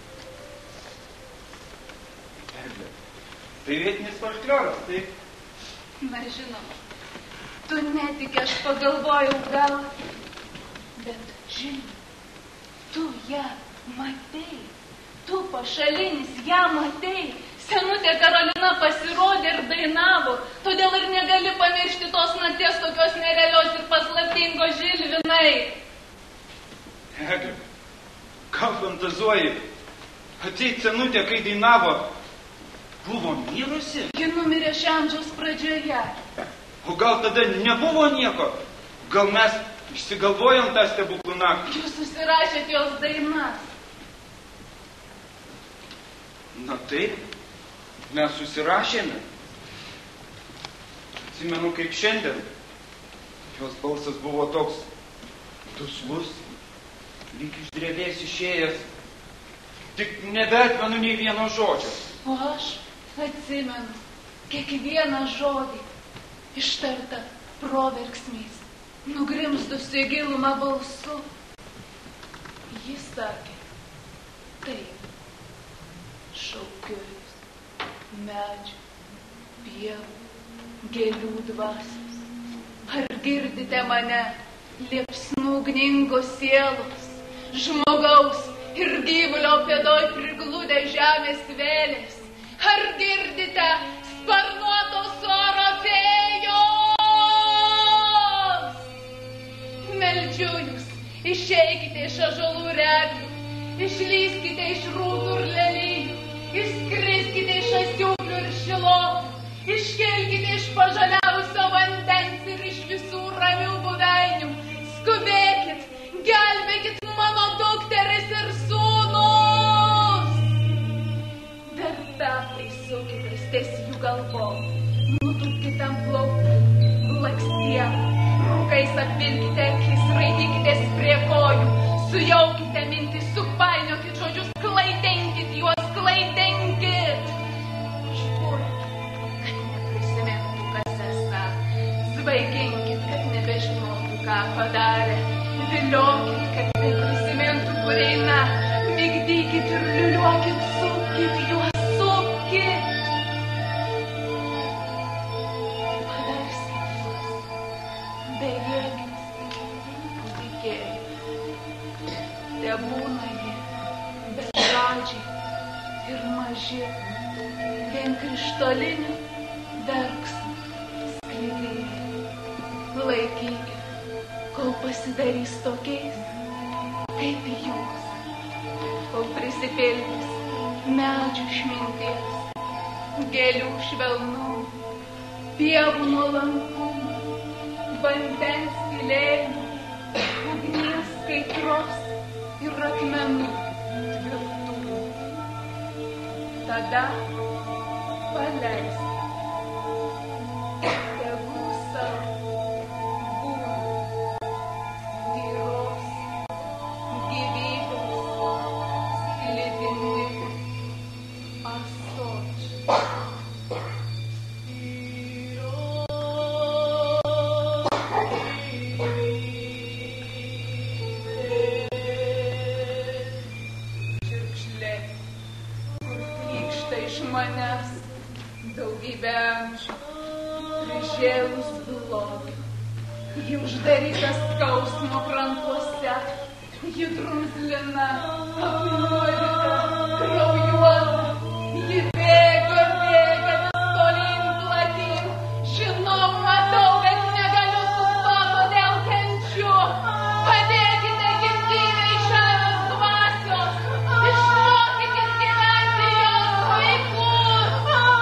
Eglė, tai vietinis folkloras, taip? Na, žinoma, tu netiki, aš pagalvojau gal, bet žinoma, tu ją matei, tu pašalinis ją matei, senutė Karolina pasirodė ir dainavo, todėl ir negali pamiršti tos nakties tokios nerealios ir paslaptingos, Žilvinai. Eglė, ką fantazuoji? Atseit senutė, kai dainavo, buvo mirusi? Ji numirė šio amžiaus pradžioje. O gal tada nebuvo nieko? Gal mes išsigalvojom tą stebuklų naktį? Jūs susirašėt jos dainas. Na taip, mes susirašėme. Atsimenu, kaip šiandien. Jos balsas buvo toks duslus, lyg iš drevės išėjęs. Tik nebeatmenu nei vieno žodžio. O aš atsimenu kiekvieną žodį, ištartą proverksmiais, nugrimzdusi į gilumą balsu. Jis sakė, taip, šaukiu jūs, medžių, pievų, gėlių dvasios. Ar girdite mane, liepsnų ugningos sielos, žmogaus ir gyvulio pėdoj prigludę žemės vėlės? Ar girdite sparnuotos oro fėjos? Meldžiu jūs, išeikite iš ąžuolų reglių, išlyskite iš rūtų ir lelijų, išskriskite iš asiūklių ir šilokų, iškelkite iš pažaliavusio vandens ir iš visų ramių buveinių. Skubėkit, gelbėkit mano dukteris ir sūnus. Dar petrai sukitės ties jų galvom, nutupkite ant plaukų, blakstienų, rūkais apvilkite akis, raidykitės prie kojų, Sujaukite mintis, supainiokit žodžius, klaidinkit juos, klaidinkit. Žburkit, kad neprisimintų, kas esą. Svaiginkit, kad nebežinotų, ką padarė. Viliokit, kad neprisimintų, kur eina. Migdykit ir liuliuokit, supkit juos, supkit. Paverskit juos bejėgiais kūdikėliais. Tebūna jie bežadžiai ir maži, vien krištolinių verksmų sklidiniai. Laikykit, kol pasidarys tokiais, kaip jūs. Kol prisipildys medžių išminties, gėlių švelnumų, pievų nuolankumų, vandens tylėjimų, ugnies kaitros ir akmenų tvirtumų. Tada paleisk, tegu savo būna tyros gyvybės sklidini ąsočiai. Čiurkšlė, kur trykšta iš manęs daugybę amžių, prižėlus blogį. Ji uždaryta skausmo krantuose, ji drumzlina, apnuodyta, kraujuota. Ji bėga, tolyn platyn. Žinau, matau, bet negaliu sustoti, todėl kenčiu. Padėkite gimdyvei žemės dvasios. Išmokykit gyventi jos vaikus.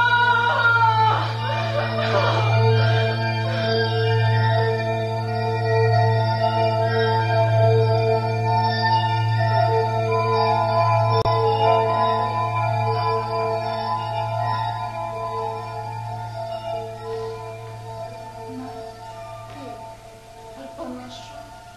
Ar panašu?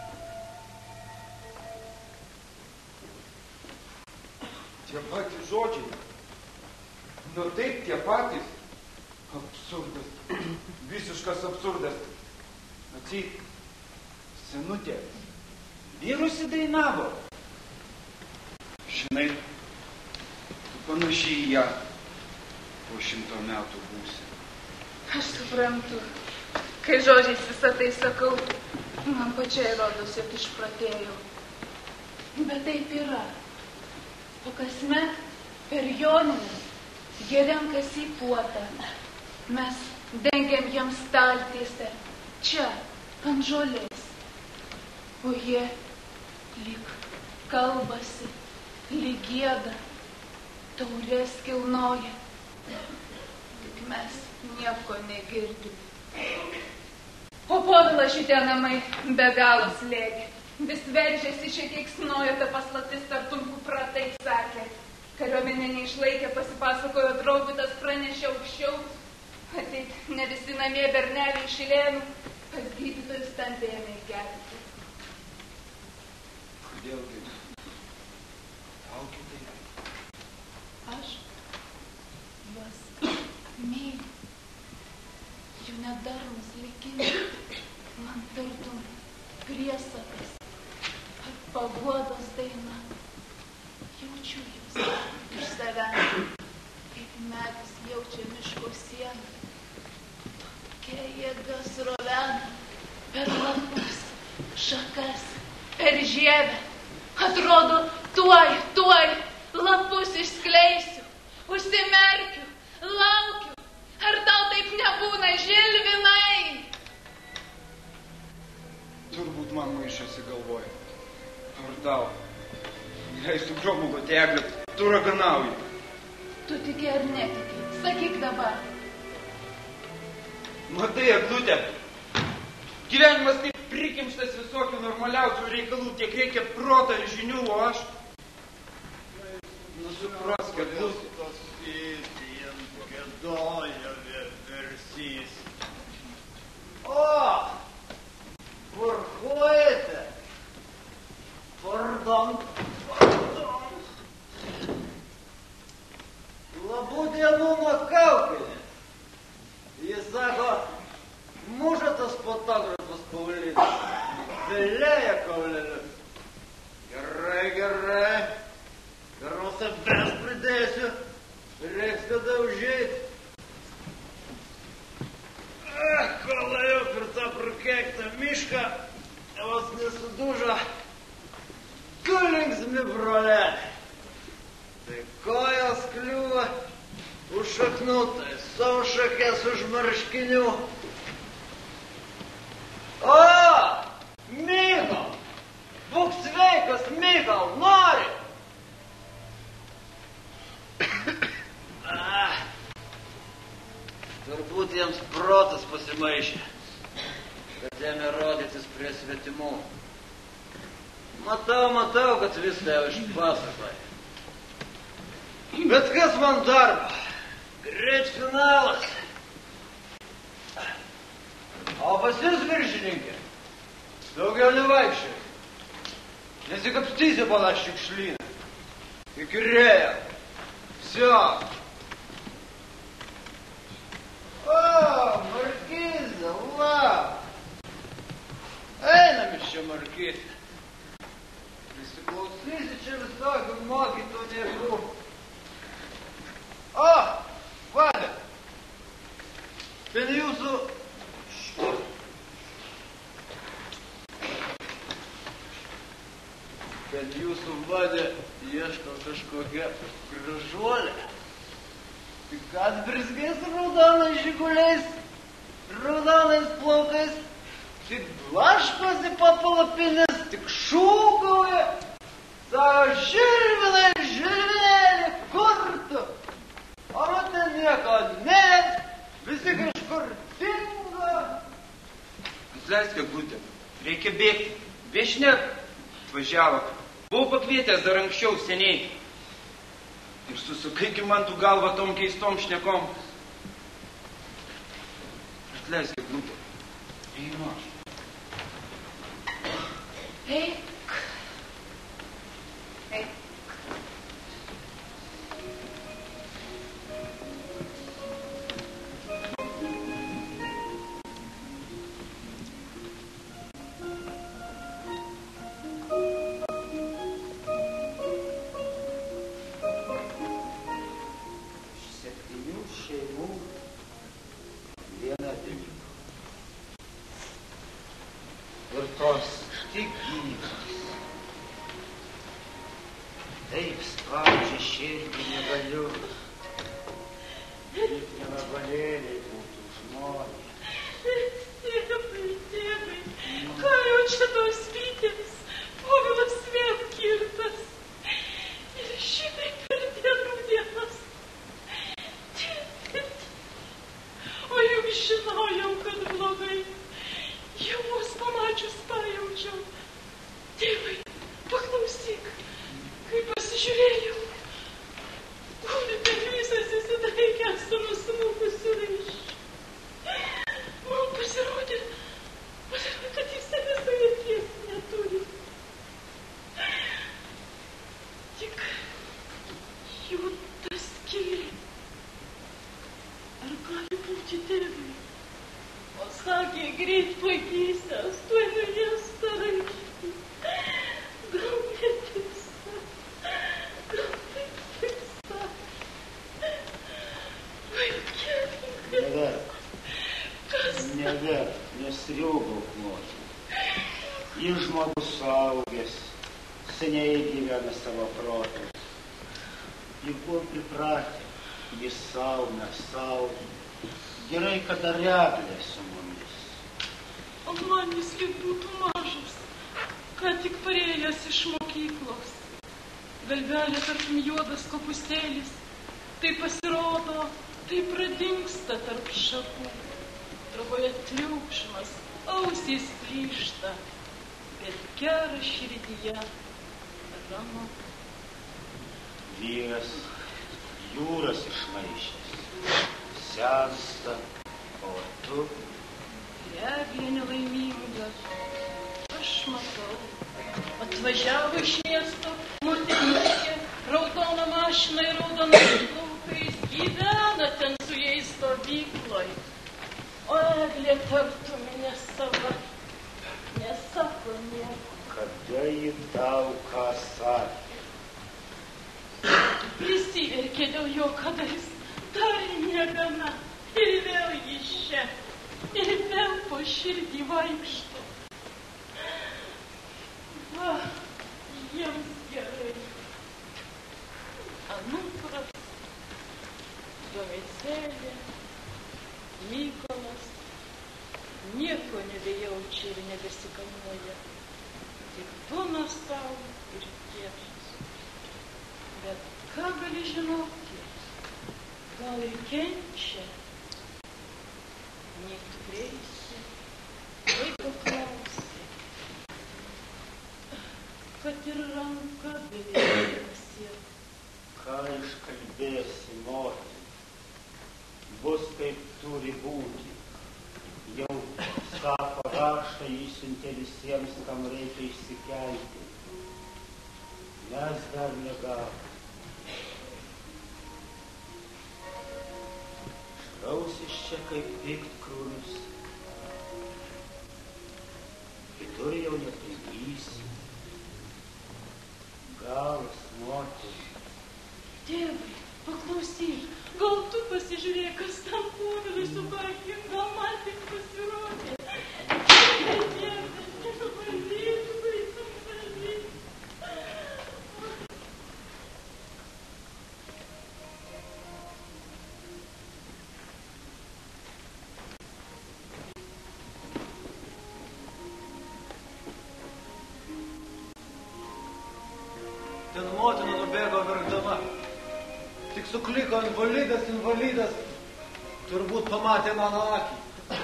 Tie patys žodžiai. Nu taip, tie patys. Absurdas. Visiškas absurdas. Atseit, senutė. Vyrusi dainavo. Žinai, tu panašiai į ją po 100 metų būsi. Aš suprantu. Kai žodžiais visą tai sakau, man pačiai rodos, jog išprotėjau. Bet taip yra. O kasmet per jonines jie renkasi į puotą. Mes dengiam jiems staltiesę, čia, ant žolės. O jie lyg kalbasi, lyg gieda, taurės kilnoja. Tik mes nieko negirdim. O povilas šitie namai be galo slėgė. Vis veržėsi šiek tiek snojo, ta paslaptis tartum kupratai sakė. Kariuomenė neišlaikė, pasipasakojo draugutas, pranešė aukščiau. Ateit ne visi namie berneliai iš Ilėnų, pas gydytojus ten ėmė gelbėti. Kodėl taip? Tau kitaip? Aš juos myliu. Jų nedarmas likimas man tartum priesakas ar paguodos daina. Jaučiu juos iš savęs, kaip medis jaučia miško sieną. Tokia jėga srovena per lapus, šakas, per žievę. Atrodo, tuoj lapus išskleisiu, užsimerkiu, laukiu. Ar tau taip nebūna, Žilvinai? Turbūt man maišosi galvoje. Ar tau? Jei su gromulo tegliu, tu raganauji. Tu tiki ar netiki? Sakyk dabar. Matai, Eglutė, gyvenimas taip prikimštas visokių normaliausių reikalų, tiek reikia proto ir žinių, o aš... Suprask, Eglutė. Giedoja vieversys. O, kur ходите? Kur Pardon. Labų dienų nuo Kaukinės. Jis sako, muša tas fotografas Paulinas. Vėlėja kaulelius. Gerai, gerai. Pirmos apės pridėsiu. Reiks kada užeit. Kol ėjau per tą prakeiktą mišką, vos nesudužo. Tu linksmi, broleli. Tai kojos kliūva už šaknų, tai savo šakės už marškinių. O, Mygal! Būk sveikas, Mygal, nori! Turbūt jiems protas pasimaišė, kad ėmė rodytis prie svetimų. Matau, kad viską jau išpasakoja. Bet kas man darba? Greit finalas. O pas jūs, viršininkė, daugiau nevaikščiai. Nesikapstysi pana šiukšlyną. Įkyrėja. Всё. O, Markiza, la. Einam iš čia, Markiza. Prisiklausysi čia visokių mokytojų. O, Valė. Ten jūsų... Ten jūsų vadė ieško kažkokią gražuolę. Tik atbrizgais raudonais žiguliais, raudonais plaukais, tik blaškosi po palapines, tik šūkauja. Sako, Žilvinai, Žilvinėlį, kur tu? O man ten nieko nėt, visi kažkur dingo. Atleisk, Gutė, reikia bėgti. Viešnia atvažiavo. Buvau pakvietęs dar anksčiau seniai. Ir susukaikim man tų galvą tom keistom šnekom. Atleisk, Gutė. Einu aš. Eik. Eik. Ir tos tik gyvos. Taip spaudžia širdį negaliu. Lyg nevabalėliai būtų žmonės. Tėvai, ką jau čia tos bitės? Povilas vėl kirtas. Ir šitai per dienų dienas. Tėvai. O juk žinojau, kad blogai. Jau mus pamačius pajaučiau. Tėvai, paklausyk, kai pasižiūrėjau, kuri ten visas įsidaikęs su nusmukusiu raiščiu. Man pasirodė, kad jis savieties neturi. Tik juoda skylė. Ar gali būti tėvai? O sakė, greit pakeisęs, tuoj nuės tą raištį. Gal netiesa, gal taip tiesa. Vaikėlinkai. Neverk. Kas? Neverk, nesriūbauk, motina. Jis žmogus suaugęs, seniai gyvena savo protus. Juk buvo pripratę, jis sau, mes sau. Gerai, kad dar reglė su mumis. O man jis lyg būtų mažas, ką tik parėjęs iš mokyklos. Galvelė tartum juodas kopustėlis, tai pasirodo, tai pradingsta tarp šakų. Troboje triukšmas, ausys plyšta, bet gera širdyje ramu. Vyras jūras išmaišęs, sensta, o tu? Reglė nelaiminga, aš matau. Atvažiavo iš miesto moteriškė, raudona mašina ir raudonais plaukais, gyvena ten su jais stovykloj. O Eglė tartumi nesava, nesako nieko. Kada ji tau ką sakė? Prisiverkė dėl jo kadais, tarė negana, ir vėl jis čia, ir vėl po širdį vaikšto. Va, jiems gerai. Anūkras, Domicelė, Mykolas nieko nebejaučia ir nebesikamuoja. Tik duona sau ir tiek. Bet ką gali žinoti? Gal ir kenčia? Nei tu prieisi, vaiko klausi, kad ir ranka beveik pasiek. Ką iškalbėsi, motin? Bus kaip turi būti. Jau sako raštą išsiuntė visiems, kam reikia išsikelti. Mes dar negavome. Šrausis čia kaip piktkrūmis. Kitur jau neprigysi. Galas, motin. Tėvai, paklausyk, gal tu pasižiūrėk, kas tam povilui su bakim, gal man tik pasirodė. Dieve, nevalyk, vaikam valyk. Ten motina nubėgo verkdama. Tik sukliko invalidas, turbūt pamatė mano akį.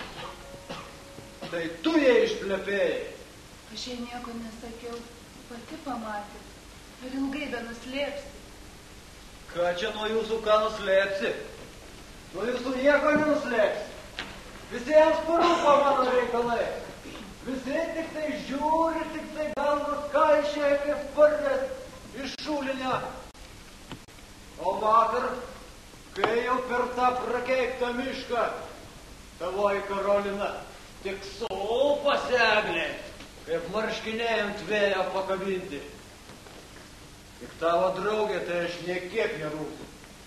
Tai tu jai išplepėjai. Aš jai nieko nesakiau, pati pamatė. Ar ilgai be nuslėpsi? Ką čia nuo jūsų ką nuslėpsi? Nuo jūsų nieko nenuslėpsi. Visiems parūpo mano reikalai. Visi tik tai žiūri, tik tai galvas kaišėja kaip sparnės iš šulinio. O vakar, kai jau per tą prakeiktą mišką, tavoji Karolina tik sulpas Eglė, kaip marškiniai ant vėjo pakabinti. Tik tavo draugė, tai aš niekiek nerūpiu.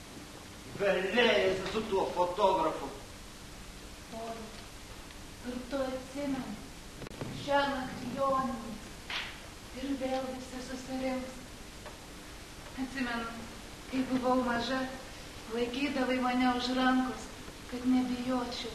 Velėjasi su tuo fotografu. Povilai, ir tu atsimeni, šią naktį Joninės ir vėl visi susirinks. Atsimenu, kai buvau maža, laikydavai mane už rankos, kad nebijočiau.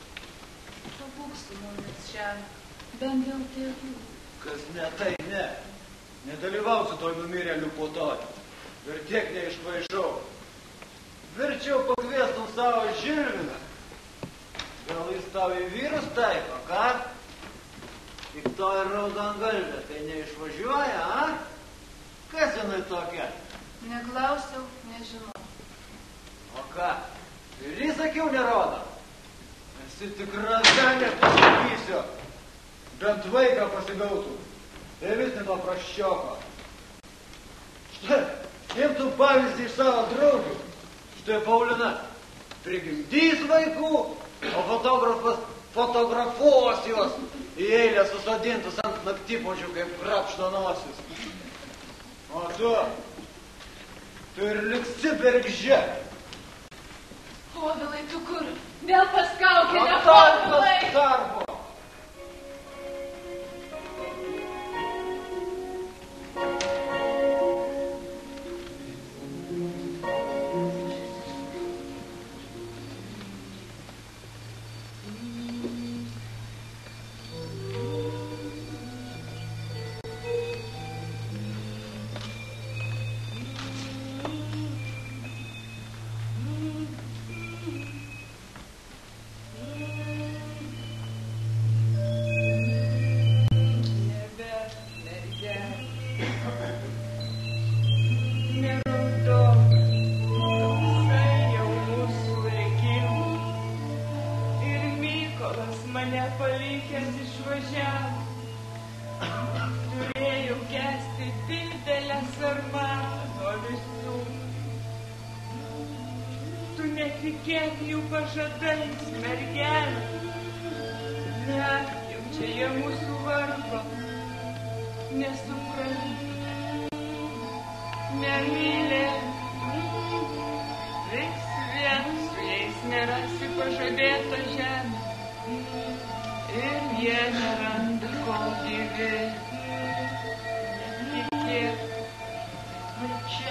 Pabūk su mumis šiandien, bent dėl tėvų. Kas ne, tai ne. Nedalyvausiu toj numirėlių puotoj. Ir tiek neišvaišau. Verčiau pakviestum savo Žilviną. Gal jis tau į vyrus taiko, ką? Tik to ir raudongalvė, tai neišvažiuoja, a? Kas jinai tokia? Neklausiau, nežinau. O ką? Ir jis akių nerodo. Esi tikra velė, pasakysiu. Bent vaiką pasigautų. Tai vis ne to praščioko. Štai, imtum pavyzdį iš savo draugių. Štai Paulina prigimdys vaikų, o fotografas fotografuos juos į eilę susodintus ant naktipuodžių kaip krapšto nosis. O tu ir liksi bergždžia. Povilai, tu kur? Vėl paskaukė, ne Atarpas Povilai! darbo. netikėk jų pažadais, mergelė. Ne, juk čia jie mūsų vargo. Nesupranta, nemylėtų. Vis vien su jais nerasi pažadėtą žemę. Ir jie neranda, kol gyvi. Netikėk. Ar čia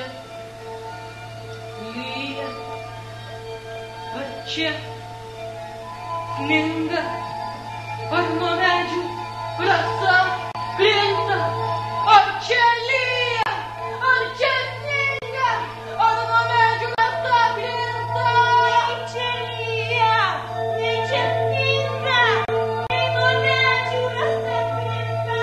lyja? Ar čia sninga? Ar nuo medžių rasa krinta? Ar čia lyja? Ar čia sninga? Ar nuo medžių rasa krinta? Nei čia lyja, nei čia sninga, nei nuo medžių rasa krinta.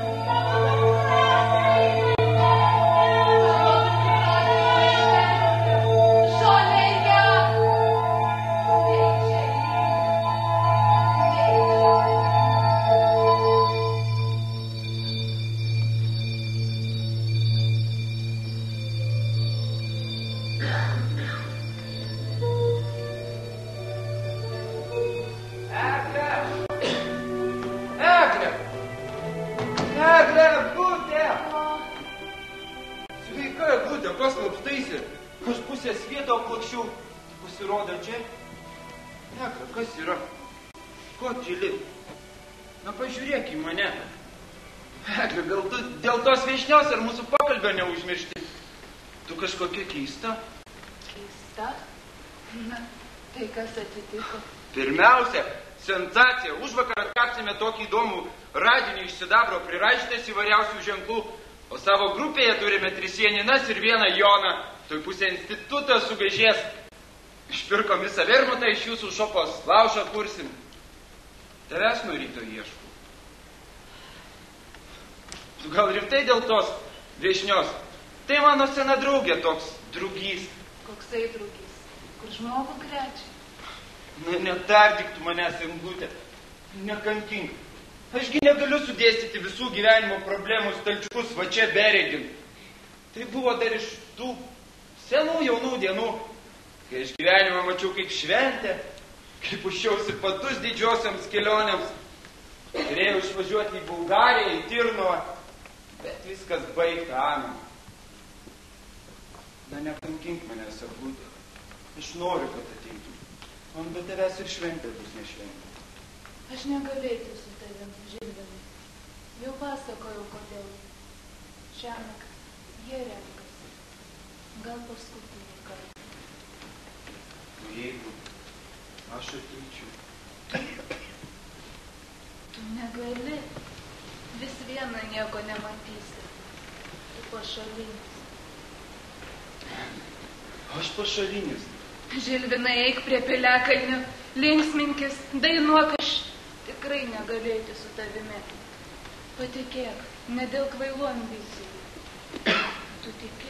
Pasirodo čia? Egle, kas yra? Ko tyli? Na, pažiūrėk į mane. Egle, gal tu dėl tos viešnios ar mūsų pokalbio neužmiršti? Tu kažkokia keista? Keista? Na, tai kas atsitiko? Pirmiausia, sensacija. Užvakar atkapsime tokį įdomų radinį iš sidabro prirašytas įvairiausių ženklų, o savo grupėje turime 3 Janinas ir 1 Joną. Toj pusė institutą sugaižės. Išpirkom visą vermutą iš jūsų šopos. Laužą kursim. Tavęs nuo ryto ieškau. Tu gal rimtai dėl tos viešnios? Tai mano sena draugė, toks drugys. Koksai drugys? Kur žmogų krečia? Na, netardyk tu manęs, Englutė. Nekankink. Ašgi negaliu sudėstyti visų gyvenimo problemų stalčiukus va čia beregint. Tai buvo dar iš tų senų jaunų dienų, kai aš gyvenimą mačiau kaip šventę, kaip pušiausi patus didžiosiams kelionėms. Turėjau išvažiuoti į Bulgariją, į Tirnovą, bet viskas baigta, amen. Na, nekankink manęs, Englutė. Aš noriu, kad ateitum. Man be tavęs ir šventė bus nešventė. Aš negalėčiau su tavim, Žilvinai. Jau pasakojau, kodėl. Šiąnakt jie renkasi. Gal paskutinį kartą. Nu, jeigu aš ateičiau. Tu negali. Vis viena nieko nematysi. Tu pašalinis. Aš pašalinis. Žilvinai, eik prie piliakalnių, linksminkis, dainuok, aš tikrai negalėti su tavimi. Patikėk, ne dėl kvailų ambicijų. Tu tiki?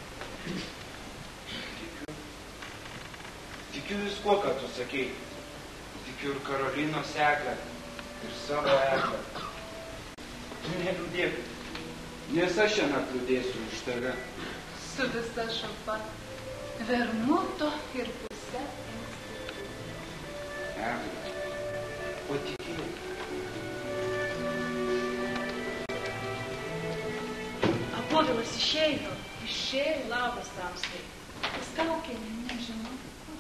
Tikiu viskuo, ką tu sakei. Tikiu ir Karolinos Eglę, ir savo Eglę. Tu neliūdėk, nes aš šiandien liūdėsiu už tave. Su visa šalpa, vermuto ir pusę instituto. Eglė, patikėk. Apovilas išėjo. Išėjo. Labas tamstai. Kas kaukėnė, nežinau.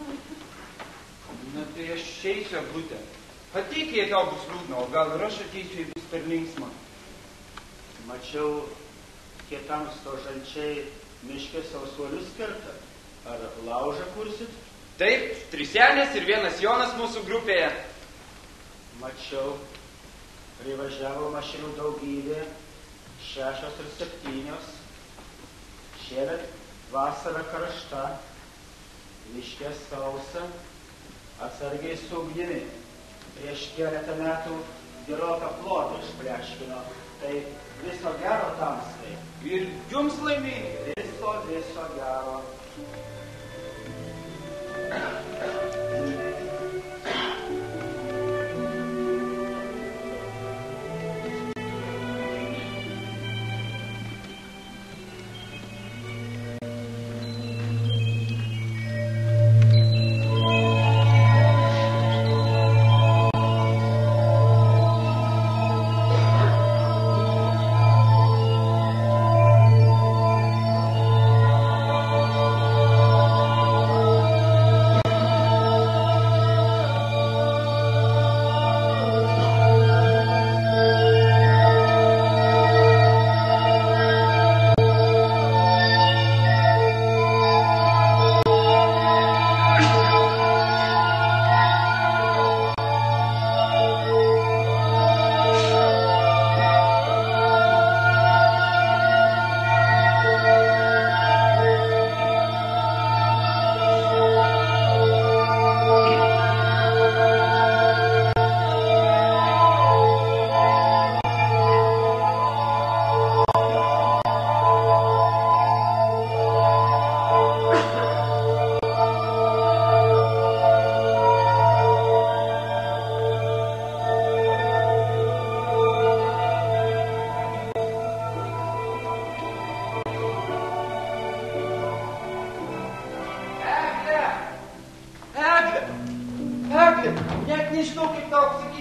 Na tai aš išeisiu, Eglutė. Ateik, jei tau bus liūdna, o gal ir aš ateisiu, jei bus per linksma. Mačiau, kietamsto žalčiai miške sausuolius kerta. Ar laužą kursit? Taip, 3 Janės ir 1 Jonas mūsų grupėje. Mačiau, privažiavo mašinų daugybė, 6 ir 7. Šiemet vasara karšta, miške sausa, atsargiai su ugnimi. Prieš keletą metų geroką plotą išpleškino. Tai viso gero tamstai. Ir jums laimingi. Viso gero.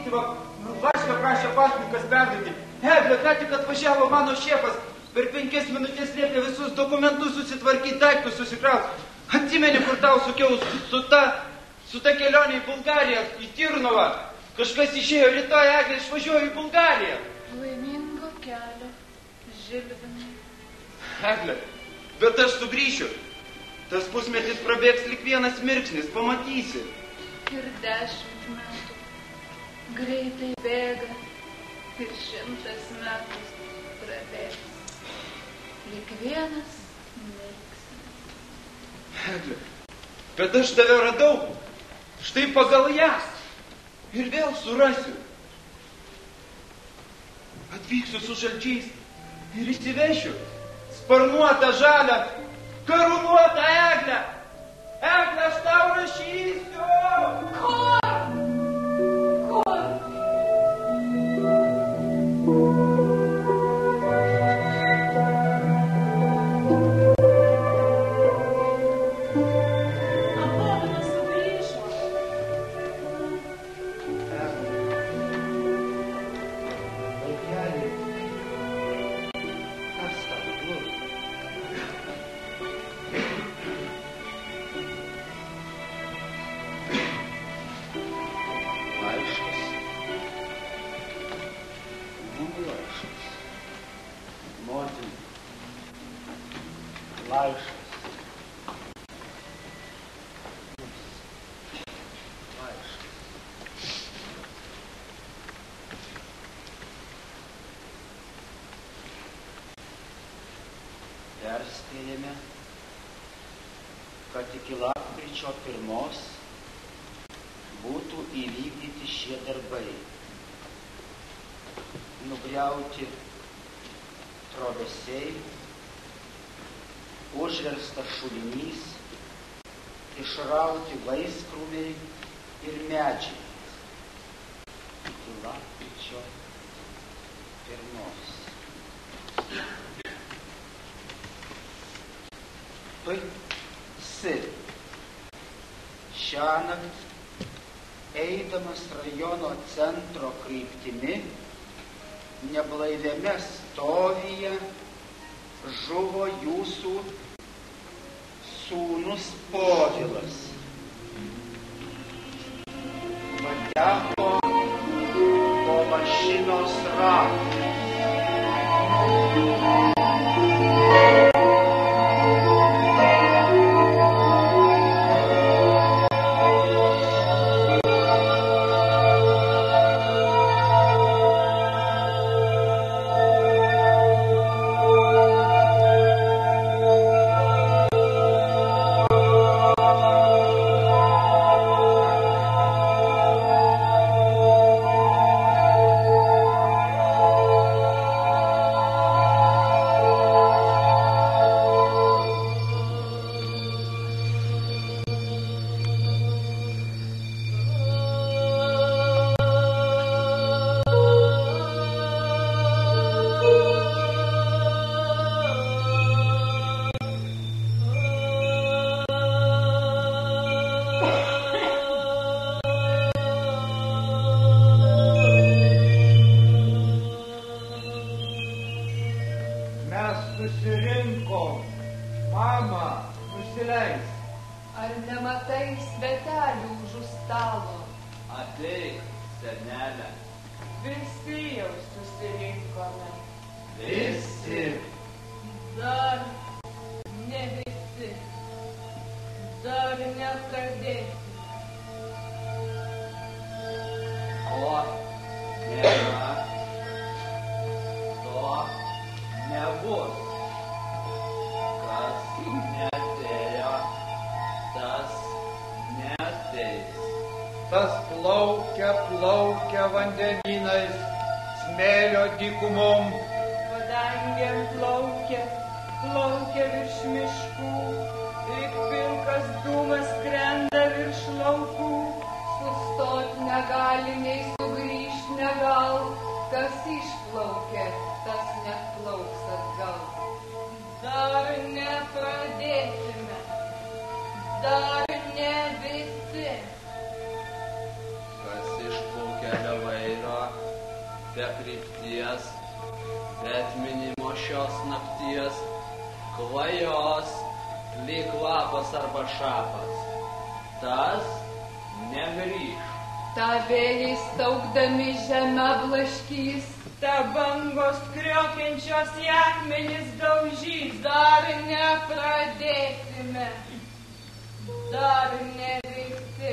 pamatyti, laišką prašė pasninkas perduoti. Egle, ką tik atvažiavo mano šefas. Per 5 minutės liepė visus dokumentus susitvarkyti, daiktus susikrauti. Atsimeni, kur tau sukiau su ta kelionė į Bulgariją, į Tirnovą. Kažkas išėjo, rytoj Eglė išvažiuoju į Bulgariją. Laimingo kelio, Žilvinai. Eglė, bet aš sugrįšiu. Tas pusmetis prabėgs lik vienas mirksnis, pamatysi. Ir 10 metų. Greitai bėga. Ir 100 metų prabėgs. Lik vienas mirksnis. Eglė, bet aš tave radau. Štai pagal ją. Ir vėl surasiu. Atvyksiu su žalčiais ir įsivešiu sparnuotą žalią, karūnuotą eglę. Eglę, aš tau rašysiu. Kur? Perspėjame, kad iki lapkričio 1 būtų įvykdyti šie darbai. Nugriauti trobesiai, užverstas šulinys, išrauti vaiskrūmiai ir medžiai. Iki lapkričio 1. Tu šiąnakt, eidamas rajono centro kryptimi, neblaiviame stovyje žuvo jūsų sūnus Povilas. Pateko po mašinos ratą. Tas plaukia vandenynais, smėlio dykumom. Padangėm plaukia virš miškų, lyg pilkas dūmas skrenda virš laukų. Sustot negali, nei sugrįžt negal, kas išplaukė, tas neplauks atgal. Dar nepradėsime, dar ne visi. Kas išplaukia levai, be krypties, be atminimo šios nakties, klajos, lyg lapas arba šapas. Tas negrįš. Ta vėjai staugdami žemę blaškys, ta bangos kriokiančios į akmenis daužys. dar nepradėsime, dar neveikti.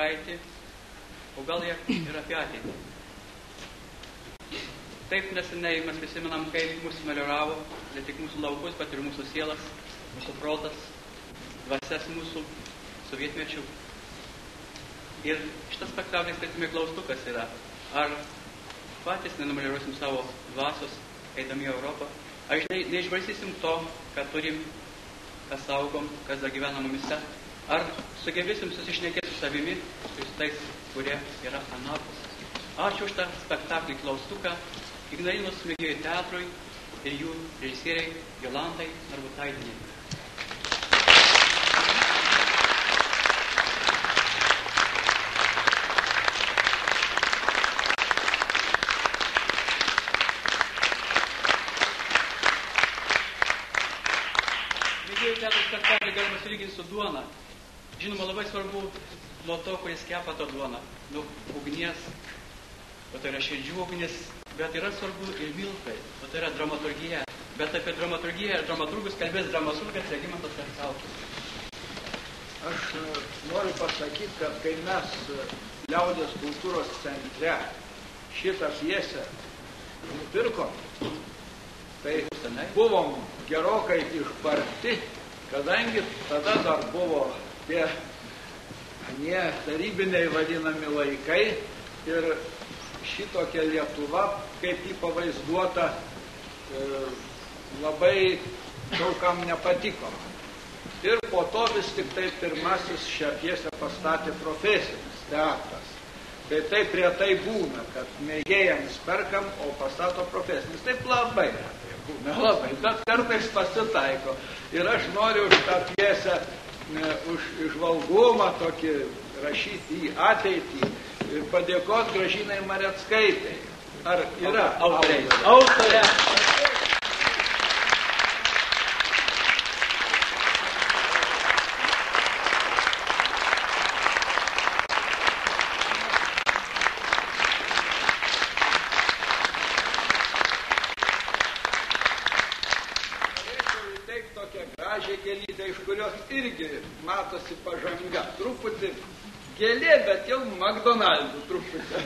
praeitį, o gal ir apie ateitį. Taip neseniai mes prisimenam, kaip mūsų melioravo ne tik mūsų laukus, bet ir mūsų sielas, mūsų protas, dvasias mūsų sovietmečių. Ir šitas spektaklis, tai klaustukas yra, ar patys nenumelioruosim savo dvasios, eidami į Europą, ar neišbarstysim to, ką turim, ką saugom, kas dar gyvena mumise, ar sugebėsim susišnekėti su savimi, su tais, kurie yra anapus. Ačiū už tą spektaklį klaustuką Ignalinos mėgėjų teatrui ir jų režisieriai Jolantai Narbutaitienei. Mėgėjų teatro spektaklį galima sulyginti su duona. Žinoma, labai svarbu nuo to, kuris kepa tą duoną, nuo ugnies, o tai yra širdžių ugnis, bet yra svarbu ir miltai, o tai yra dramaturgija. Bet apie dramaturgiją ir dramaturgus kalbės dramaturgas Regimantas Karcauskis. Aš noriu pasakyti, kad kai mes Liaudies kultūros centre šitą pjesę nupirkom, tai buvom gerokai išbarti, kadangi tada dar buvo tie tarybiniai vadinami laikai ir šitokia Lietuva, kaip jį pavaizduota, labai daugam nepatiko. Ir po to vis tik tai pirmasis šią pjesę pastatė profesinis teatras. Tai taip retai būna, kad mėgėjams perkam, o pastato profesinis. Taip labai retai būna, labai, bet kartais pasitaiko. Ir aš noriu už tą pjesę, už įžvalgumą tokį rašyti į ateitį ir padėkoti Gražinai Mareckaitei. Ar yra autorė? Iš kurios irgi matosi pažanga. Truputį gėlė, bet jau McDonald'ų truputį.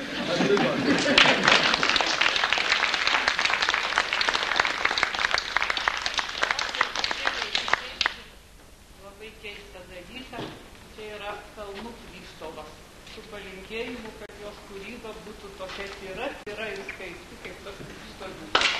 Labai keista dalyka, čia yra kalnų Kristobas. Su palinkėjimu, kad jos kūryba būtų tokia tyra ir skaisti, kaip tas Kristobas.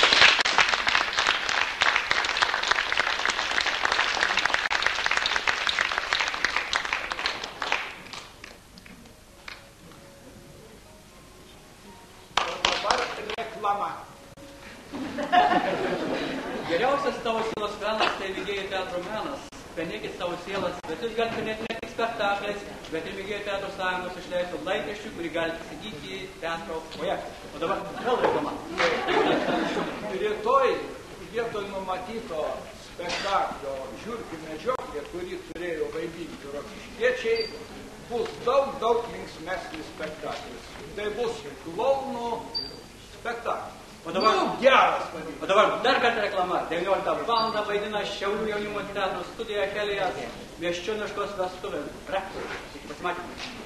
Geriausias tavo sielos menas tai mėgėjų teatro menas. Penėkit savo sielas, bet jūs galite net ne tik spektakliais, bet ir mėgėjų teatro sąjungos išleistų laikraščių, kurį galite įsigyti teatro projektą. O dabar vėl reklama. Rytoj vietoj numatyto spektaklio Žiurkių medžioklė, kurį turėjo vaidinti rokiškiečiai, bus daug linksmesnis spektaklis. Tai bus klounų spektaklis. O dabar dar kartą reklama. 19 valandą vaidina Šiaulių jaunimo teatro studija Kelijas Miesčioniškos vestuvės. Rektorius. Iki pasimatymų.